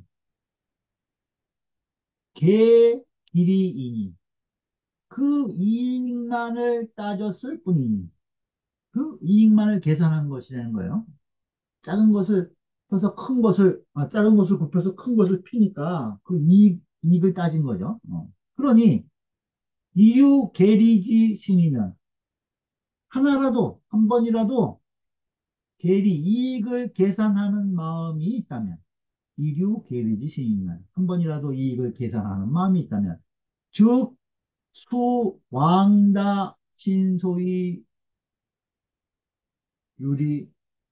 개 길이이니 그 이익만을 따졌을 뿐이니 그 이익만을 계산한 것이라는 거예요. 작은 것을 펴서 작은 것을 굽혀서 큰 것을 피니까 그 이익을 따진 거죠. 그러니 이유 계리지 심이면 하나라도 한 번이라도 계리 이익을 계산하는 마음이 있다면 이류 계리지 심이면 한 번이라도 이익을 계산하는 마음이 있다면 즉 수 왕다 신소위 유리라도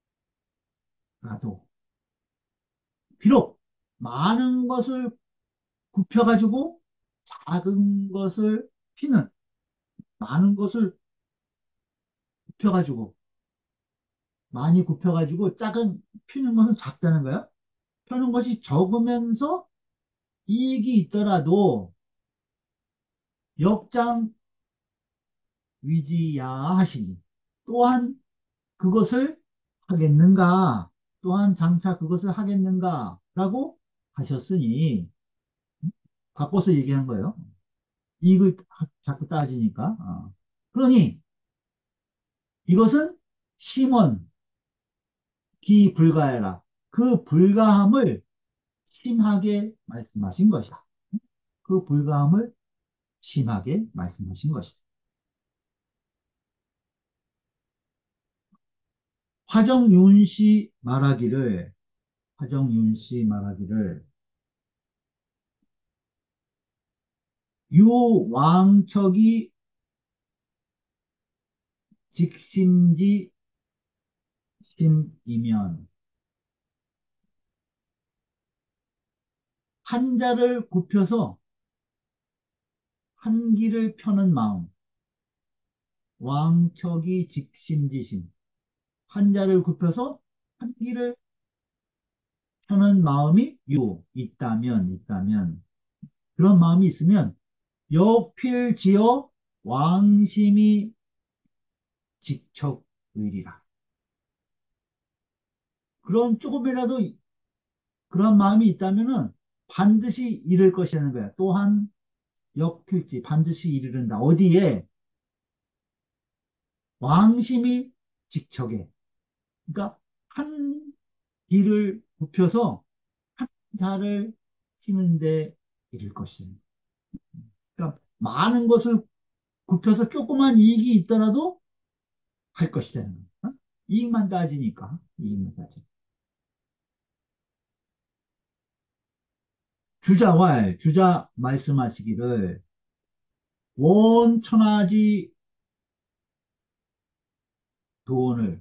비록 많은 것을 굽혀가지고 작은 것을 피는 많은 것을 굽혀가지고 많이 굽혀가지고 작은 피는 것은 작다는 거야. 펴는 것이 적으면서 이익이 있더라도 역장 위지야 하시니 또한 그것을 하겠는가? 또한 장차 그것을 하겠는가? 라고 하셨으니 바꿔서 얘기한 거예요. 이익을 자꾸 따지니까. 그러니 이것은 심원, 기불가해라. 그 불가함을 심하게 말씀하신 것이다. 그 불가함을 심하게 말씀하신 것이다. 화정윤씨 말하기를, 화정윤씨 말하기를, 유왕척이 직심지 심이면 한자를 굽혀서 한기를 펴는 마음, 왕척이 직심지심, 한자를 굽혀서 한기를 펴는 마음이 있다면, 그런 마음이 있으면, 역필지어 왕심이 직척의리라. 그런 조금이라도 그런 마음이 있다면은 반드시 이룰 것이라는 거야. 또한 역필지, 반드시 이르른다. 어디에? 왕심이 직척에. 그러니까 한 길을 굽혀서 한 살을 피는데 이를 것입니다. 그러니까 많은 것을 굽혀서 조그만 이익이 있더라도 할 것이라는 거예요. 이익만 따지니까. 이익만 따지. 주자 말씀하시기를 원천하지 도원을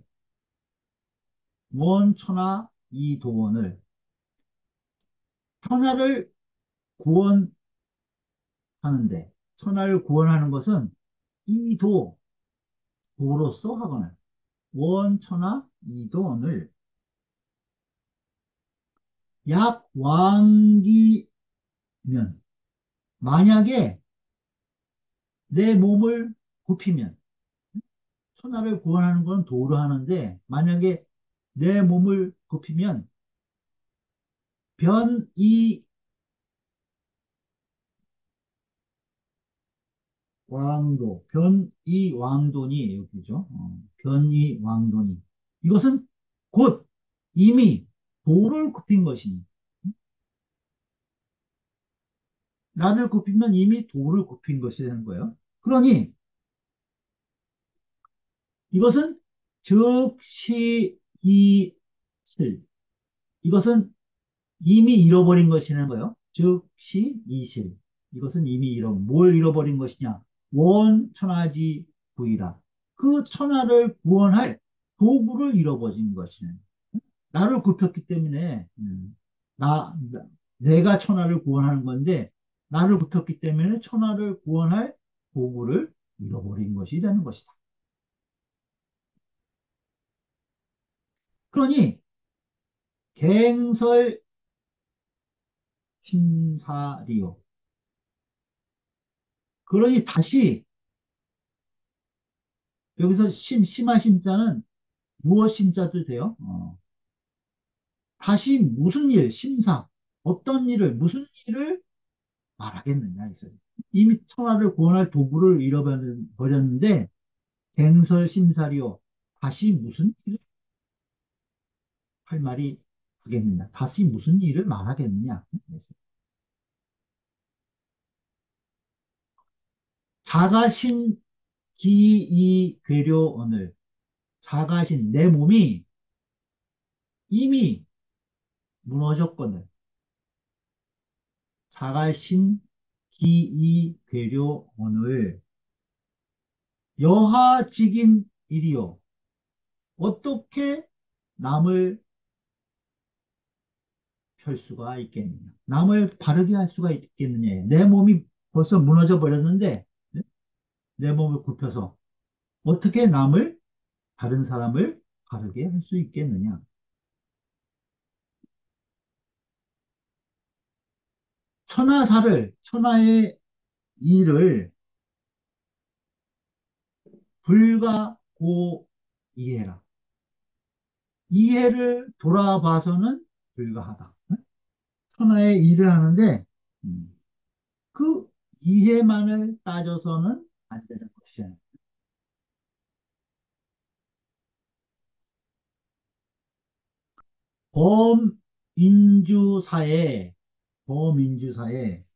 원천하 이 도원을 천하를 구원하는데 천하를 구원하는 것은 이 도로서 하거늘 원천하 이도원을 약왕기면, 만약에 내 몸을 굽히면, 천하를 구원하는 건 도로 하는데, 만약에 내 몸을 굽히면, 변이 변이 왕돈이 여기죠. 변이 왕돈이. 이것은 곧 이미 도를 굽힌 것이니. 나를 굽히면 이미 도를 굽힌 것이 되는 거예요. 그러니 이것은 즉시 이슬. 이것은 이미 잃어버린 것이라는 거예요. 즉시 이실. 이것은 이미 뭘 잃어버린 것이냐? 원천하지 구이라. 그 천하를 구원할 도구를 잃어버린 것이네. 나를 굽혔기 때문에, 내가 천하를 구원하는 건데, 나를 굽혔기 때문에 천하를 구원할 도구를 잃어버린 것이 되는 것이다. 그러니, 갱설 심사리요. 그러니 다시, 여기서 심한 심자는 무엇 심자도 돼요. 다시 무슨 일, 심사, 어떤 일을, 무슨 일을 말하겠느냐, 이 소리. 이미 천하를 구원할 도구를 잃어버렸는데, 갱설심사리요. 다시 무슨 일을 할 말이 하겠느냐. 다시 무슨 일을 말하겠느냐. 자가신 기이 괴료 오늘. 자가신, 내 몸이 이미 무너졌거늘. 자가신 기이 괴료 오늘. 여하직인 일이요. 어떻게 남을 펼 수가 있겠느냐. 남을 바르게 할 수가 있겠느냐. 내 몸이 벌써 무너져 버렸는데, 네? 내 몸을 굽혀서 어떻게 다른 사람을 바르게 할 수 있겠느냐. 천하의 일을 불가고 이해라. 이해를 돌아봐서는 불가하다. 천하의 일을 하는데, 음, 그 이해만을 따져서는 안 되는 것이야. 범인주사에, 범인주사에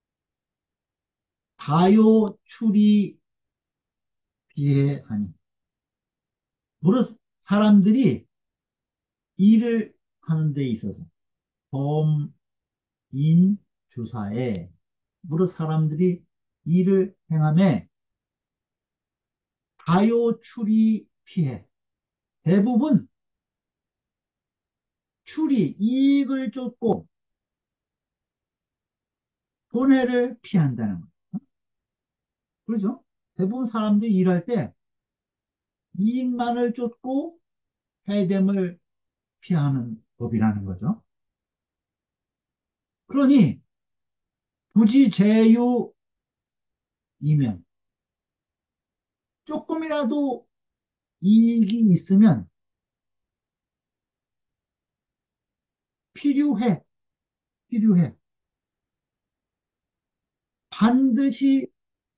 다요 출이 비해하니. 무릇 사람들이 일을 하는 데 있어서 범인주사에 무릇 사람들이 일을 행함에 다요 출이 피해. 대부분 이익을 쫓고 손해를 피한다는 거예요. 그렇죠? 대부분 사람들이 일할 때 이익만을 쫓고 해됨을 피하는 법이라는 거죠. 그러니 부지제유이면 조금이라도 이익이 있으면 필요해, 필요해. 반드시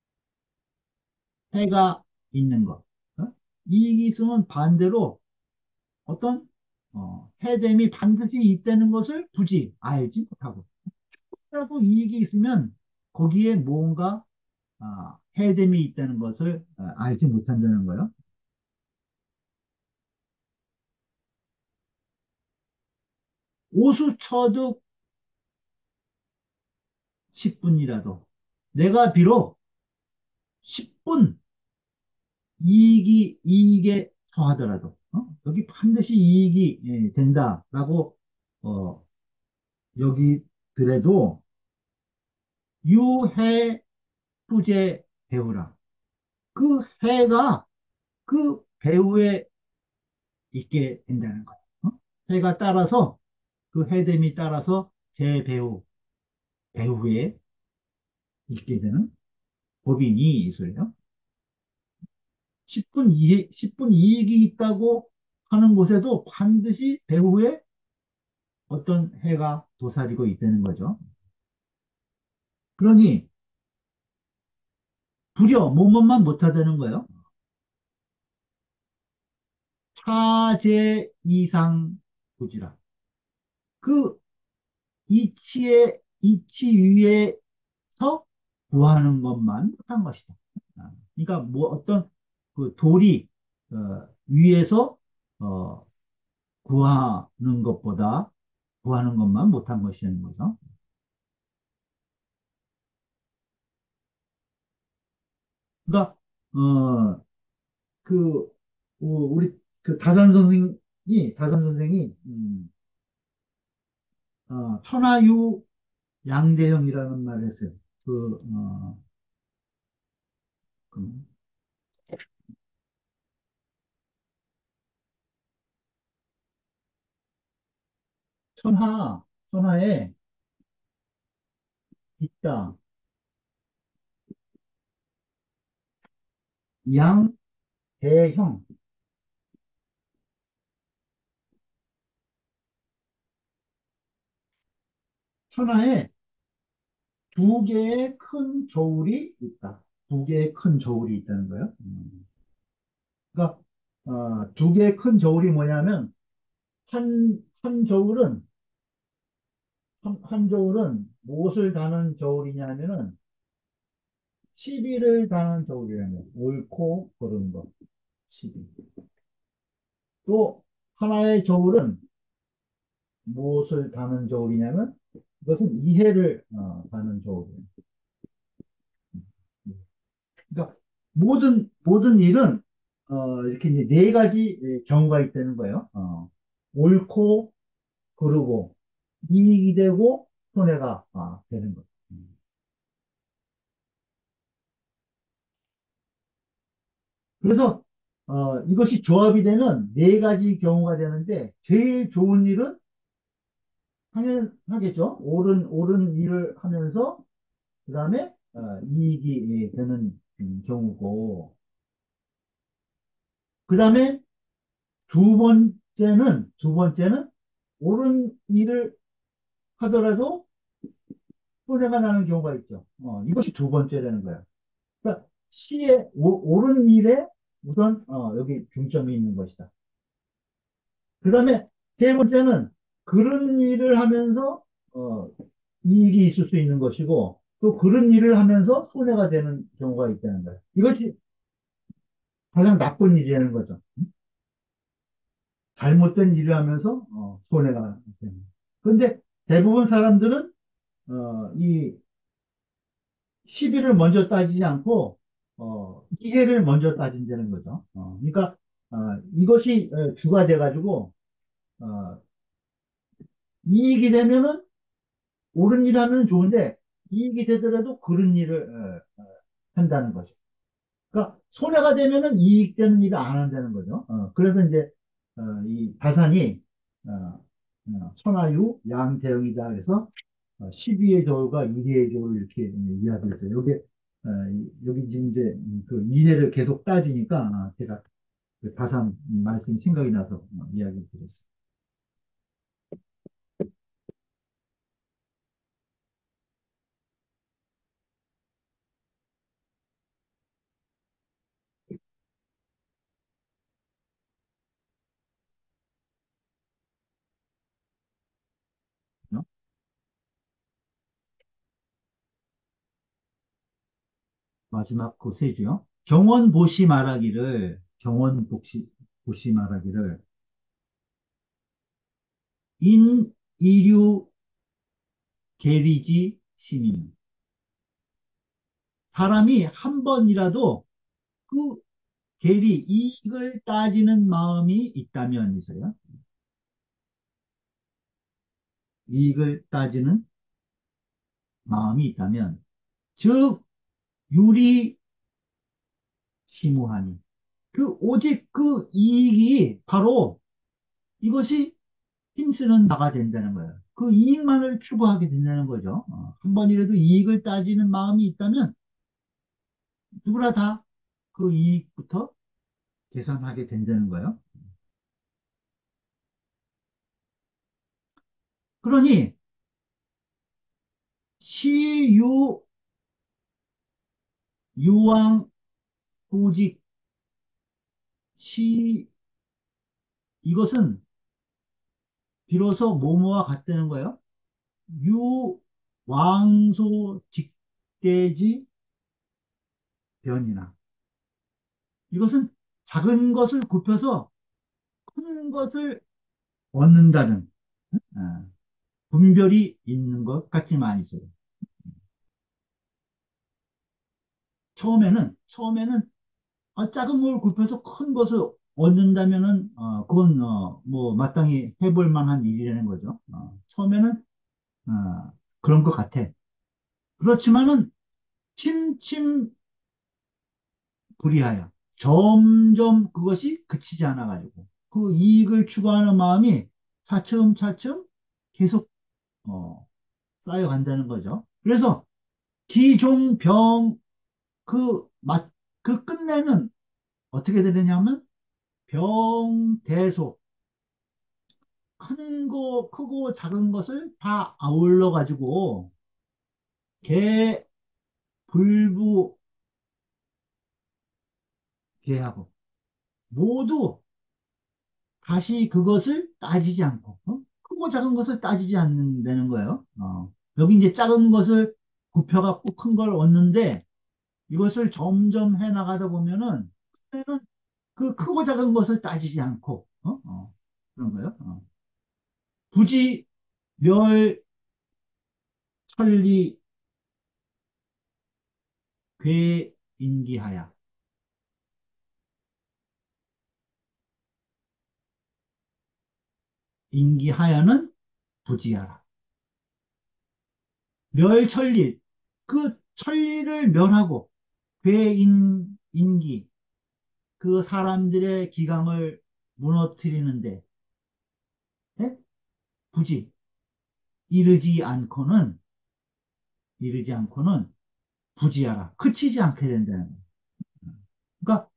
해가 있는 것. 이익이 있으면 반대로 어떤 해됨이 반드시 있다는 것을 굳이 알지 못하고 조금이라도 이익이 있으면 거기에 뭔가 해됨이 있다는 것을 알지 못한다는 거예요. 오수처득 10분이라도 내가 비록 10분 이익에 처하더라도 여기 반드시 이익이 된다라고 어, 여기더라도 유해 부재 배우라. 그 해가 그 배후에 있게 된다는 거예요. 해가 따라서 그 해됨이 따라서 배후에 있게 되는 법인이 있어요. 10분 이익이 있다고 하는 곳에도 반드시 배후에 어떤 해가 도사리고 있다는 거죠. 그러니 불여 뭐뭐만 못하다는 거예요. 차제 이상 고지라. 그 이치 위에서 구하는 것만 못한 것이다. 그러니까 뭐 어떤 그 돌이 위에서 어, 구하는 것보다 구하는 것만 못한 것이라는 거죠. 그러니까 그 우리 그 다산 선생이 천하유 양대형이라는 말을 했어요. 그 천하에 있다. 양대형. 천하에 두 개의 큰 저울이 있다. 두 개의 큰 저울이 있다는 거예요. 그러니까 두 개의 큰 저울이 뭐냐면 한 저울은 한 저울은 무엇을 다는 저울이냐면은 시비를 다는 저울이라는 거예요. 옳고 그른 것. 시비. 또 하나의 저울은 무엇을 다는 저울이냐면 이것은 이해를 다는 저울이에요. 그러니까 모든 일은 이렇게 이제 네 가지 경우가 있다는 거예요. 옳고 그르고 이익이 되고 손해가 되는 것. 그래서 이것이 조합이 되면 네 가지 경우가 되는데 제일 좋은 일은 당연하겠죠. 옳은 일을 하면서 그다음에 이익이 되는 경우고 그다음에 두 번째는 옳은 일을 하더라도 손해가 나는 경우가 있죠. 이것이 두 번째라는 거야. 그러니까 옳은 일에 우선 여기 중점이 있는 것이다. 그 다음에 세 번째는 그런 일을 하면서 어, 이익이 있을 수 있는 것이고 또 그런 일을 하면서 손해가 되는 경우가 있다는 거예요. 이것이 가장 나쁜 일이라는 거죠. 잘못된 일을 하면서 손해가 되는. 그런데 대부분 사람들은 이 시비를 먼저 따지지 않고 이해를 먼저 따진다는 거죠. 그러니까 이것이 주가 돼가지고 어, 이익이 되면은 옳은 일을 하면 좋은데 이익이 되더라도 그런 일을 한다는 거죠. 그러니까 손해가 되면은 이익되는 일을 안 한다는 거죠. 그래서 이제 이 다산이 천하유 양대형이다 그래서 12의 저울과 1의 저울 이렇게 이야기했어요. 여기 지금 이제 그 이해를 계속 따지니까 제가 그 다산 말씀이 생각이 나서 이야기 드렸어요. 마지막 그 세 주요. 경원보시 말하기를 인이류 계리지 시민. 사람이 한 번이라도 그 이익을 따지는 마음이 있다면 있어요. 이익을 따지는 마음이 있다면 즉 유리 시무하니 오직 그 이익이 바로 이것이 힘쓰는 나가 된다는 거예요. 그 이익만을 추구하게 된다는 거죠. 한 번이라도 이익을 따지는 마음이 있다면 누구나 다 그 이익부터 계산하게 된다는 거예요. 그러니 시유 유왕 후직 시 이것은 비로소 뭐뭐와 같다는 거예요. 유 왕소 직대지 변이나 이것은 작은 것을 굽혀서 큰 것을 얻는다는 아, 분별이 있는 것 같지만이죠. 처음에는 작은 걸 굽혀서 큰 것을 얻는다면은 그건 뭐 마땅히 해볼 만한 일이라는 거죠. 처음에는 그런 것 같아. 그렇지만은 침침 불이하여 점점 그것이 그치지 않아가지고 그 이익을 추구하는 마음이 차츰차츰 계속 어, 쌓여간다는 거죠. 그래서 기종병 그 맛, 그 끝내는 어떻게 되느냐면 병대소 큰 거, 크고 작은 것을 다 아울러 가지고 개불부개하고 모두 다시 그것을 따지지 않고 크고 작은 것을 따지지 않는다는 거예요. 여기 이제 작은 것을 굽혀갖고 큰 걸 얻는데 이것을 점점 해 나가다 보면은 그때는 그 크고 작은 것을 따지지 않고 그런 거예요. 부지 멸 천리 괴 인기하야 인기하야는 부지하라. 멸천리 그 천리를 멸하고 괴인 인기 그 사람들의 기강을 무너뜨리는데 예? 굳이 이르지 않고는 이르지 않고는 부지하라. 그치지 않게 된다는 거예요. 그러니까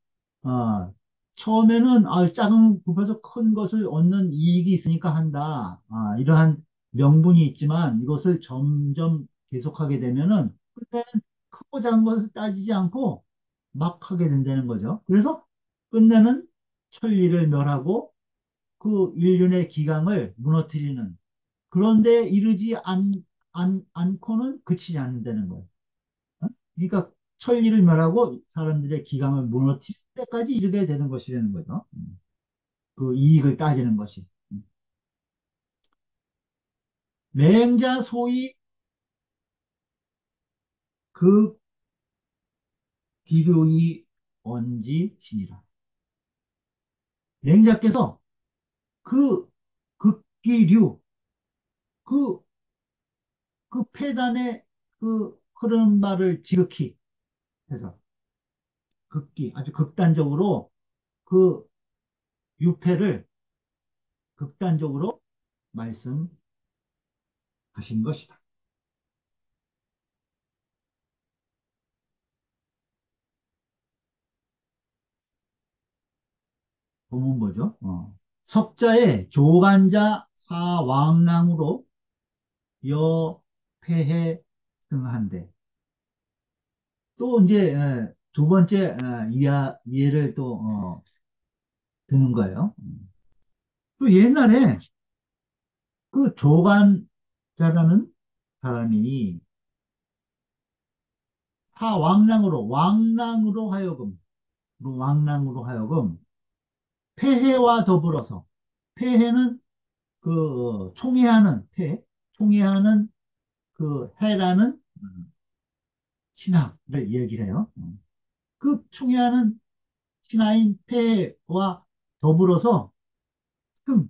처음에는 작은 굽혀서 큰 것을 얻는 이익이 있으니까 한다. 이러한 명분이 있지만 이것을 점점 계속하게 되면은 그때는 크고 작은 것을 따지지 않고 막 하게 된다는 거죠. 그래서 끝내는 천리를 멸하고 그 인륜의 기강을 무너뜨리는 그런데 이르지 않고는 그치지 않는다는 거예요. 어? 그러니까 천리를 멸하고 사람들의 기강을 무너뜨릴 때까지 이르게 되는 것이라는 거죠. 그 이익을 따지는 것이. 맹자 소위 그 기류이 언지시니라. 맹자께서 그 극기류, 그, 그 폐단의 그 흐르는 바를 지극히 해서 극기, 아주 극단적으로 그 유패를 극단적으로 말씀하신 것이다. 보면 뭐죠? 석자의 조간자 사왕랑으로 여패해 승한데 또 이제 두 번째 이해를 또 드는 거예요. 또 옛날에 그 조간자라는 사람이 왕랑으로 하여금 폐해와 더불어서 폐해는 그 총애하는 총애하는 그 해라는 신하를 얘기를 해요. 그 총애하는 신하인 폐와 더불어서 금,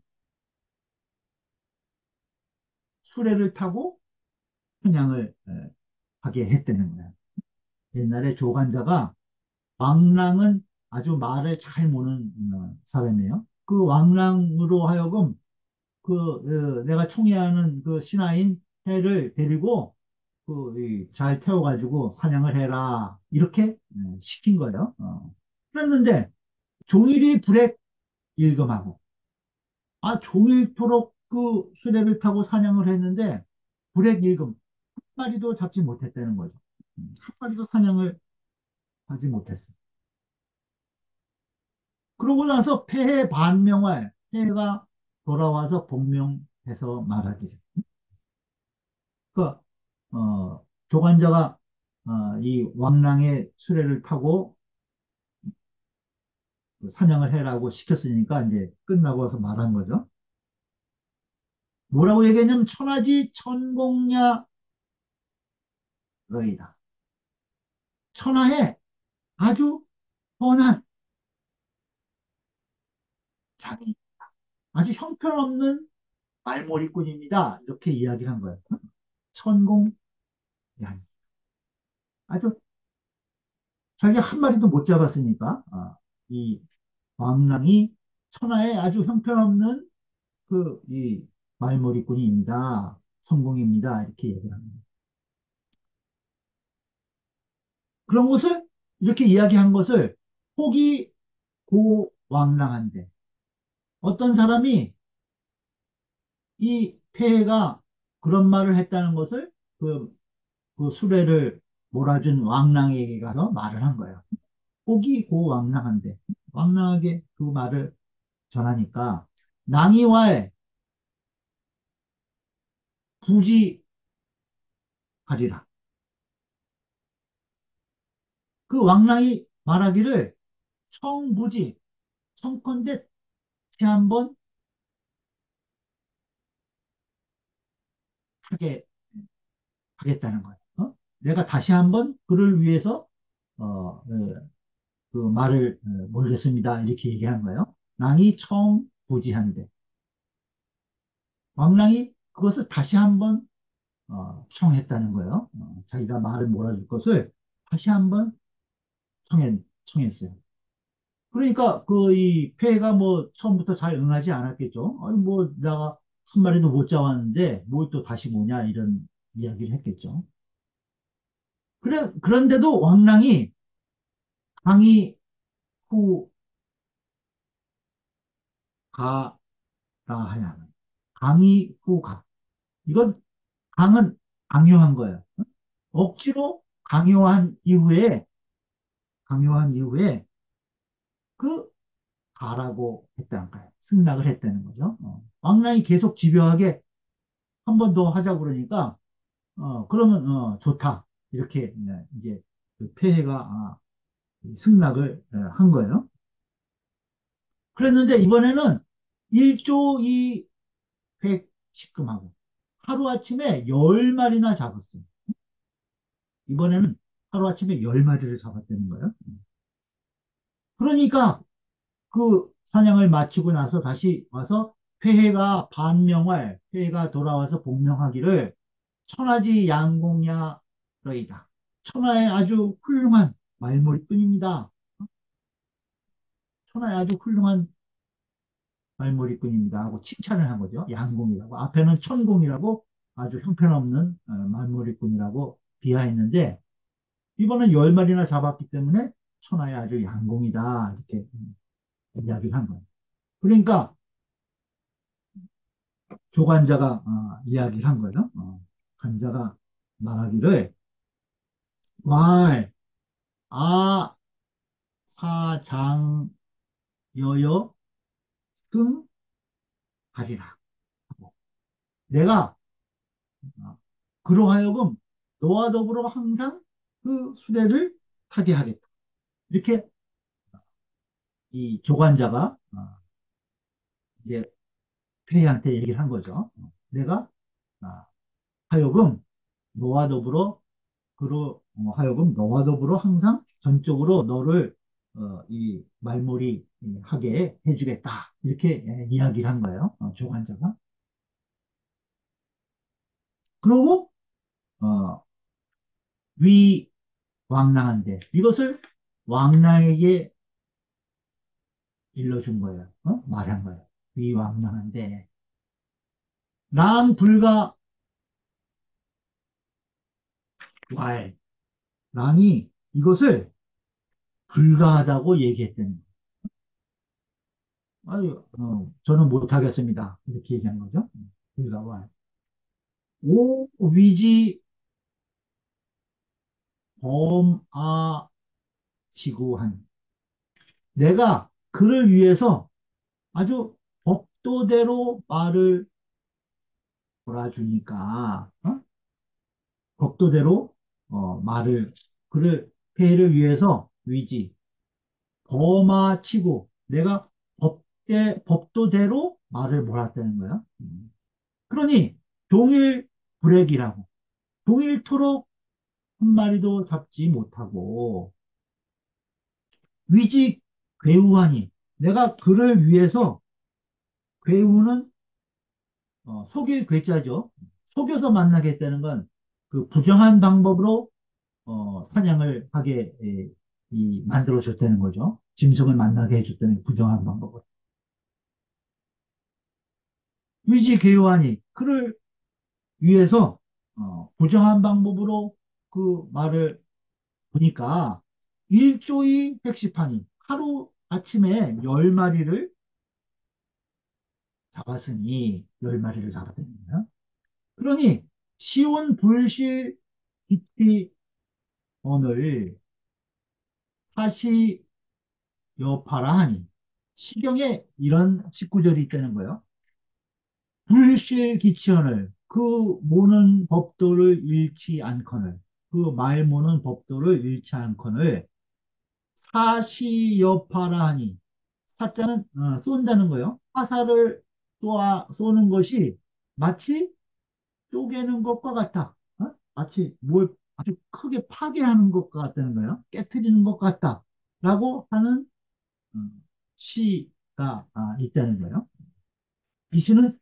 수레를 타고 사냥을 하게 했다는 거예요. 옛날에 조간자가 왕랑은 아주 말을 잘 모는 사람이에요. 그 왕랑으로 하여금 내가 총애하는 그 신하인 해를 데리고 잘 태워가지고 사냥을 해라. 이렇게 시킨 거예요. 그랬는데 종일이 불에 일금하고 종일토록 그 수레를 타고 사냥을 했는데 불에 일금 한 마리도 잡지 못했다는 거죠. 한 마리도 사냥을 하지 못했어. 그러고 나서 폐해 반명할 폐해가 돌아와서 복명해서 말하기를. 그 조관자가 이 왕랑의 수레를 타고 그 사냥을 해라고 시켰으니까 이제 끝나고 와서 말한 거죠. 뭐라고 얘기했냐면 천하지 천공야 너이다. 천하에 아주 선한 자기, 아주 형편없는 말몰이꾼입니다. 이렇게 이야기한 거예요. 천공야. 아주 자기가 한 마리도 못 잡았으니까 이 왕랑이 천하에 아주 형편없는 이 말머리꾼입니다. 성공입니다. 이렇게 얘기를 합니다. 그런 것을 이렇게 이야기한 것을 혹이 고왕랑한데 어떤 사람이 이 폐해가 그런 말을 했다는 것을 그, 그 수레를 몰아준 왕랑에게 가서 말을 한 거예요. 혹이 고왕랑한데 왕랑하게 그 말을 전하니까 낭이와의 부지하리라. 그 왕랑이 말하기를 청부지 청컨대 피 한번 하게 하겠다는 거예요. 내가 다시 한번 그를 위해서 그 말을 몰겠습니다. 이렇게 얘기한 거예요. 랑이 청부지한데 왕랑이 그것을 다시 한번 청했다는 거예요. 자기가 말을 몰아줄 것을 다시 한번 청했어요. 그러니까 이 폐가 뭐 처음부터 잘 응하지 않았겠죠. 아니 뭐 내가 한 마리도 못 잡았는데 뭘 또 다시 뭐냐 이런 이야기를 했겠죠. 그런데도 왕랑이 강이 후 가라 하냐. 강이 후 가. 이건 강은 강요한 거예요. 억지로 강요한 이후에 그 가라고 했다는 거예요. 승낙을 했다는 거죠. 왕랑이 계속 집요하게 한 번 더 하자고 그러니까 그러면 좋다. 이렇게 이제 그 폐해가 승낙을 한 거예요. 그랬는데 이번에는 1조 2백 식금하고 하루아침에 10마리나 잡았어요. 이번에는 하루아침에 10마리를 잡았다는 거예요. 그러니까 그 사냥을 마치고 나서 다시 와서 폐해가 돌아와서 복명하기를 천하지 양공야러이다. 천하의 아주 훌륭한 말머리뿐입니다. 천하의 아주 훌륭한 말머리꾼입니다 하고 칭찬을 한 거죠. 양공이라고. 앞에는 천공이라고 아주 형편없는 말머리꾼이라고 비하했는데 이번엔 10마리나 잡았기 때문에 천하의 아주 양공이다 이렇게 이야기를 한 거예요. 그러니까 조관자가 이야기를 한 거예요. 관자가 말하기를 왈, 아, 사, 장, 여여, 등, 하리라. 내가 그로하여금 너와 더불어 항상 그 수레를 타게 하겠다. 이렇게 이 조관자가 이제 폐하한테 얘기를 한 거죠. 내가 아, 하여금 너와 더불어 하여금 너와 더불어 항상 전적으로 너를 이 말몰이 하게 해주겠다. 이렇게 이야기를 한 거예요. 조관자가. 그러고 어, 위 왕랑한데 이것을 왕랑에게 일러준 거예요. 말한 거예요. 위 왕랑한데 랑 불가 왈. 랑이 이것을 불가하다고 얘기했다는 거예요. 아유, 저는 못하겠습니다. 이렇게 얘기한 거죠. 불가왈. 오, 위지, 범아, 지구한. 내가 그를 위해서 아주 법도대로 말을 몰아주니까, 법도대로, 말을, 그를, 폐해를 위해서 위지, 범아치고, 내가 법도대로 말을 몰았다는 거야. 그러니, 동일 불액이라고. 동일토록 한 마리도 잡지 못하고, 위지 괴우하니, 내가 그를 위해서 괴우는 속일 괴짜죠. 속여서 만나게 했다는 건 그 부정한 방법으로 사냥을 하게 만들어 줬다는 거죠. 짐승을 만나게 해줬다는 부정한 방법을. 위지 괴우하니 그를 위해서 부정한 방법으로 그 말을 보니까 일조이 백시판이 하루 아침에 10마리를 잡았으니 10마리를 잡았다는 거예요. 그러니 시온 불실 이티 오늘 사시 여파라 하니 시경에 이런 십구절이 있다는 거예요. 불실기치언을 그 모는 법도를 잃지 않거늘 그 말 모는 법도를 잃지 않거늘 사시여파라 하니 사자는 쏜다는 거예요. 화살을 쏘는 것이 마치 쪼개는 것과 같다. 마치 뭘 아주 크게 파괴하는 것과 같다는 거예요. 깨트리는 것 같다. 라고 하는 시가 있다는 거예요. 이 시는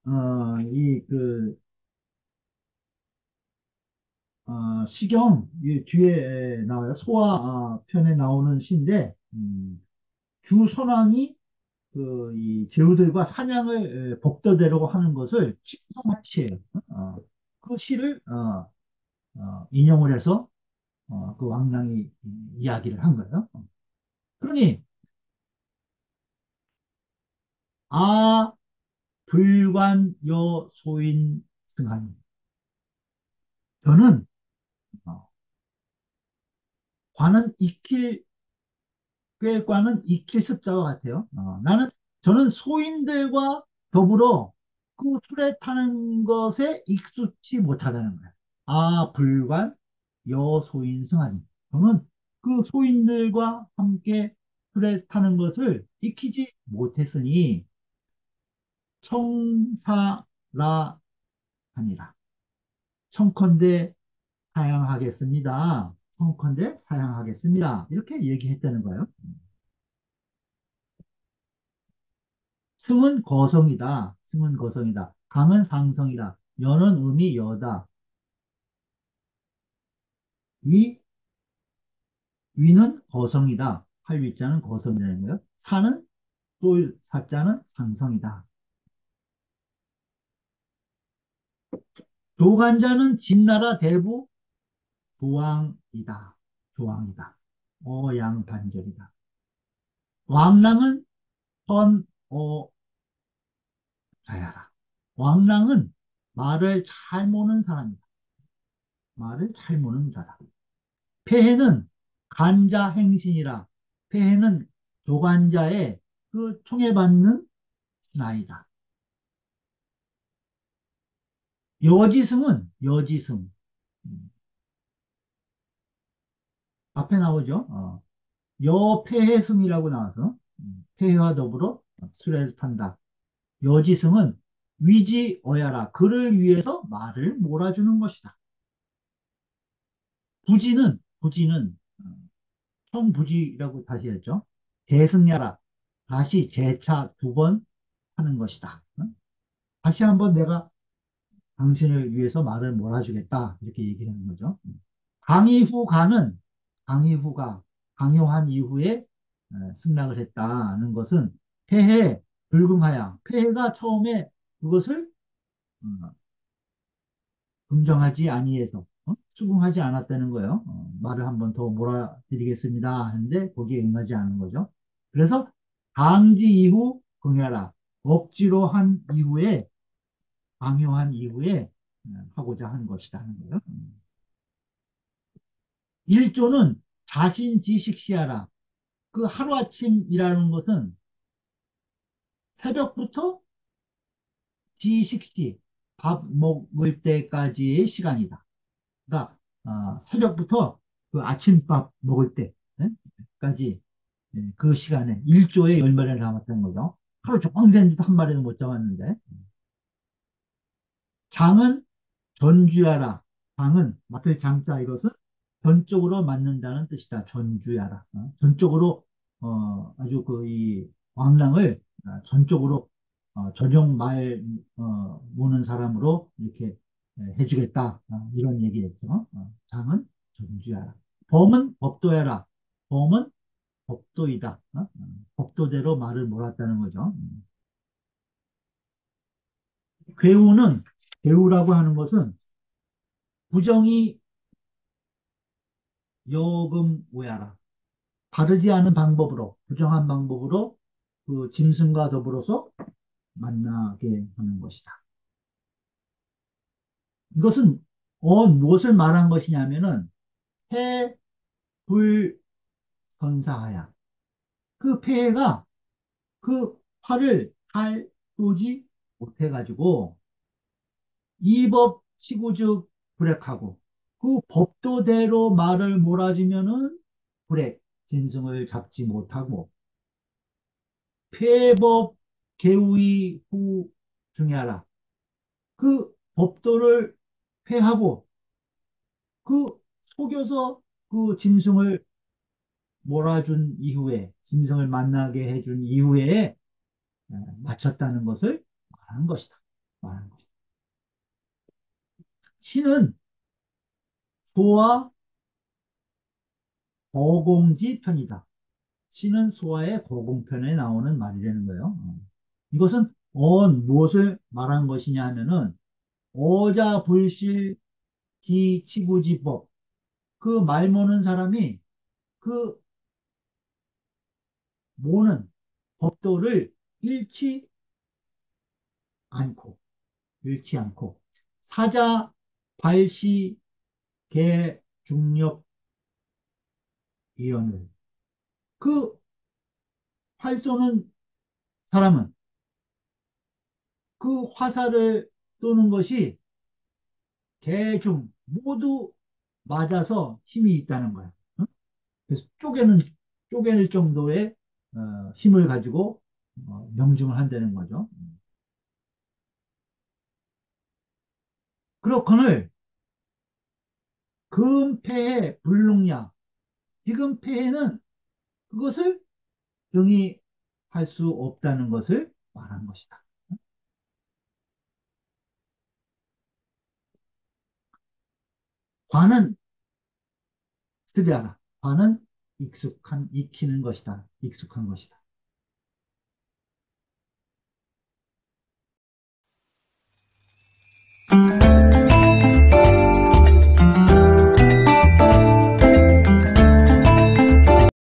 시경 이 뒤에 나와요. 소화 편에 나오는 시인데 주선왕이 이 제후들과 사냥을 법도대로 하는 것을 칭송한 시예요. 그 시를 인용을 해서 그 왕랑이 이야기를 한 거예요. 그러니 아 불관여 소인 승하니 저는 어, 관은 익힐 꾀과는 익힐 습자와 같아요. 저는 소인들과 더불어 그 술에 타는 것에 익숙치 못하다는 거예요. 아 불관 여소인 승하니 저는 그 소인들과 함께 술에 타는 것을 익히지 못했으니 청사라 하니라. 청컨대 사양하겠습니다. 청컨대 사양하겠습니다. 이렇게 얘기했다는 거예요. 승은 거성이다. 승은 거성이다. 강은 상성이다. 여는 음이 여다. 위, 위는 거성이다. 할위자는 거성이라는 거예요. 사는 또 사자는 상성이다. 도간자는 진나라 대부 조왕이다. 조왕이다. 어양반절이다. 왕랑은 선어자야라. 왕랑은 말을 잘 모는 사람이다. 말을 잘 모는 자다. 폐해는 간자행신이라. 폐해는 조간자의 그 총애받는 나이다. 여지승은 여지승. 음, 앞에 나오죠. 여폐해승이라고 나와서 폐해와 더불어 수레를 탄다. 여지승은 위지어야라. 그를 위해서 말을 몰아주는 것이다. 부지는 청부지라고 다시 했죠. 대승야라. 다시 재차 2번 하는 것이다. 다시 한번 내가 당신을 위해서 말을 몰아주겠다. 이렇게 얘기를 하는 거죠. 강의후가 강요한 이후에 승낙을 했다는 것은 폐해 불응하야 폐해가 처음에 그것을 긍정하지 아니해서 수긍하지 않았다는 거예요. 말을 한번 더 몰아드리겠습니다 하는데 거기에 응하지 않은 거죠. 그래서 강지 이후 긍해라. 억지로 한 이후에 강요한 이후에 하고자 한 것이다 하는 거예요. 일조는 자신지식시하라. 그 하루아침이라는 것은 새벽부터 지식시 밥 먹을 때까지의 시간이다. 그러니까 새벽부터 그 아침밥 먹을 때까지 그 시간에 1조의 열마리를 담았다는 거죠. 하루 종일 됐는데도 한 마리도 못 잡았는데 장은 전주야라. 장은 맡을 장자 이것은 전적으로 맞는다는 뜻이다. 전주야라. 전적으로 아주 그 이 왕랑을 전적으로 전용 말 모는 사람으로 이렇게 해주겠다. 이런 얘기했죠. 장은 전주야라. 범은 법도야라. 범은 법도이다. 법도대로 말을 몰았다는 거죠. 괴우는 괴우라고 하는 것은 부정이 여금오야라. 바르지 않은 방법으로 부정한 방법으로 그 짐승과 더불어서 만나게 하는 것이다. 이것은 무엇을 말한 것이냐면은 해불선사하야. 그 폐해가 그 화를 잘 쏘지 못해가지고 이법 치구즉 불액하고 그 법도대로 말을 몰아주면은 불액 짐승을 잡지 못하고 폐법 개우의 후 중하라. 그 법도를 폐하고 그 속여서 그 짐승을 몰아준 이후에 짐승을 만나게 해준 이후에 마쳤다는 것을 말한 것이다. 말한 것이다. 신은 소와 거공지 편이다. 신은 소와의 거공편에 나오는 말이라는 거예요. 이것은 무엇을 말한 것이냐 하면은 어자불실 기치구지법 그 말 모는 사람이 그 모는 법도를 잃지 않고 잃지 않고 사자 발시 개중력 위원을 그 활 쏘는 사람은 그 화살을 쏘는 것이 개중 모두 맞아서 힘이 있다는 거야. 응? 그래서 쪼개낼 정도의 힘을 가지고 명중을 한다는 거죠. 그렇거늘 금폐해 불능야. 지금 폐해는 그것을 응의할 수 없다는 것을 말한 것이다. 관은 쓰리하라. 관은 익히는 것이다. 익숙한 것이다.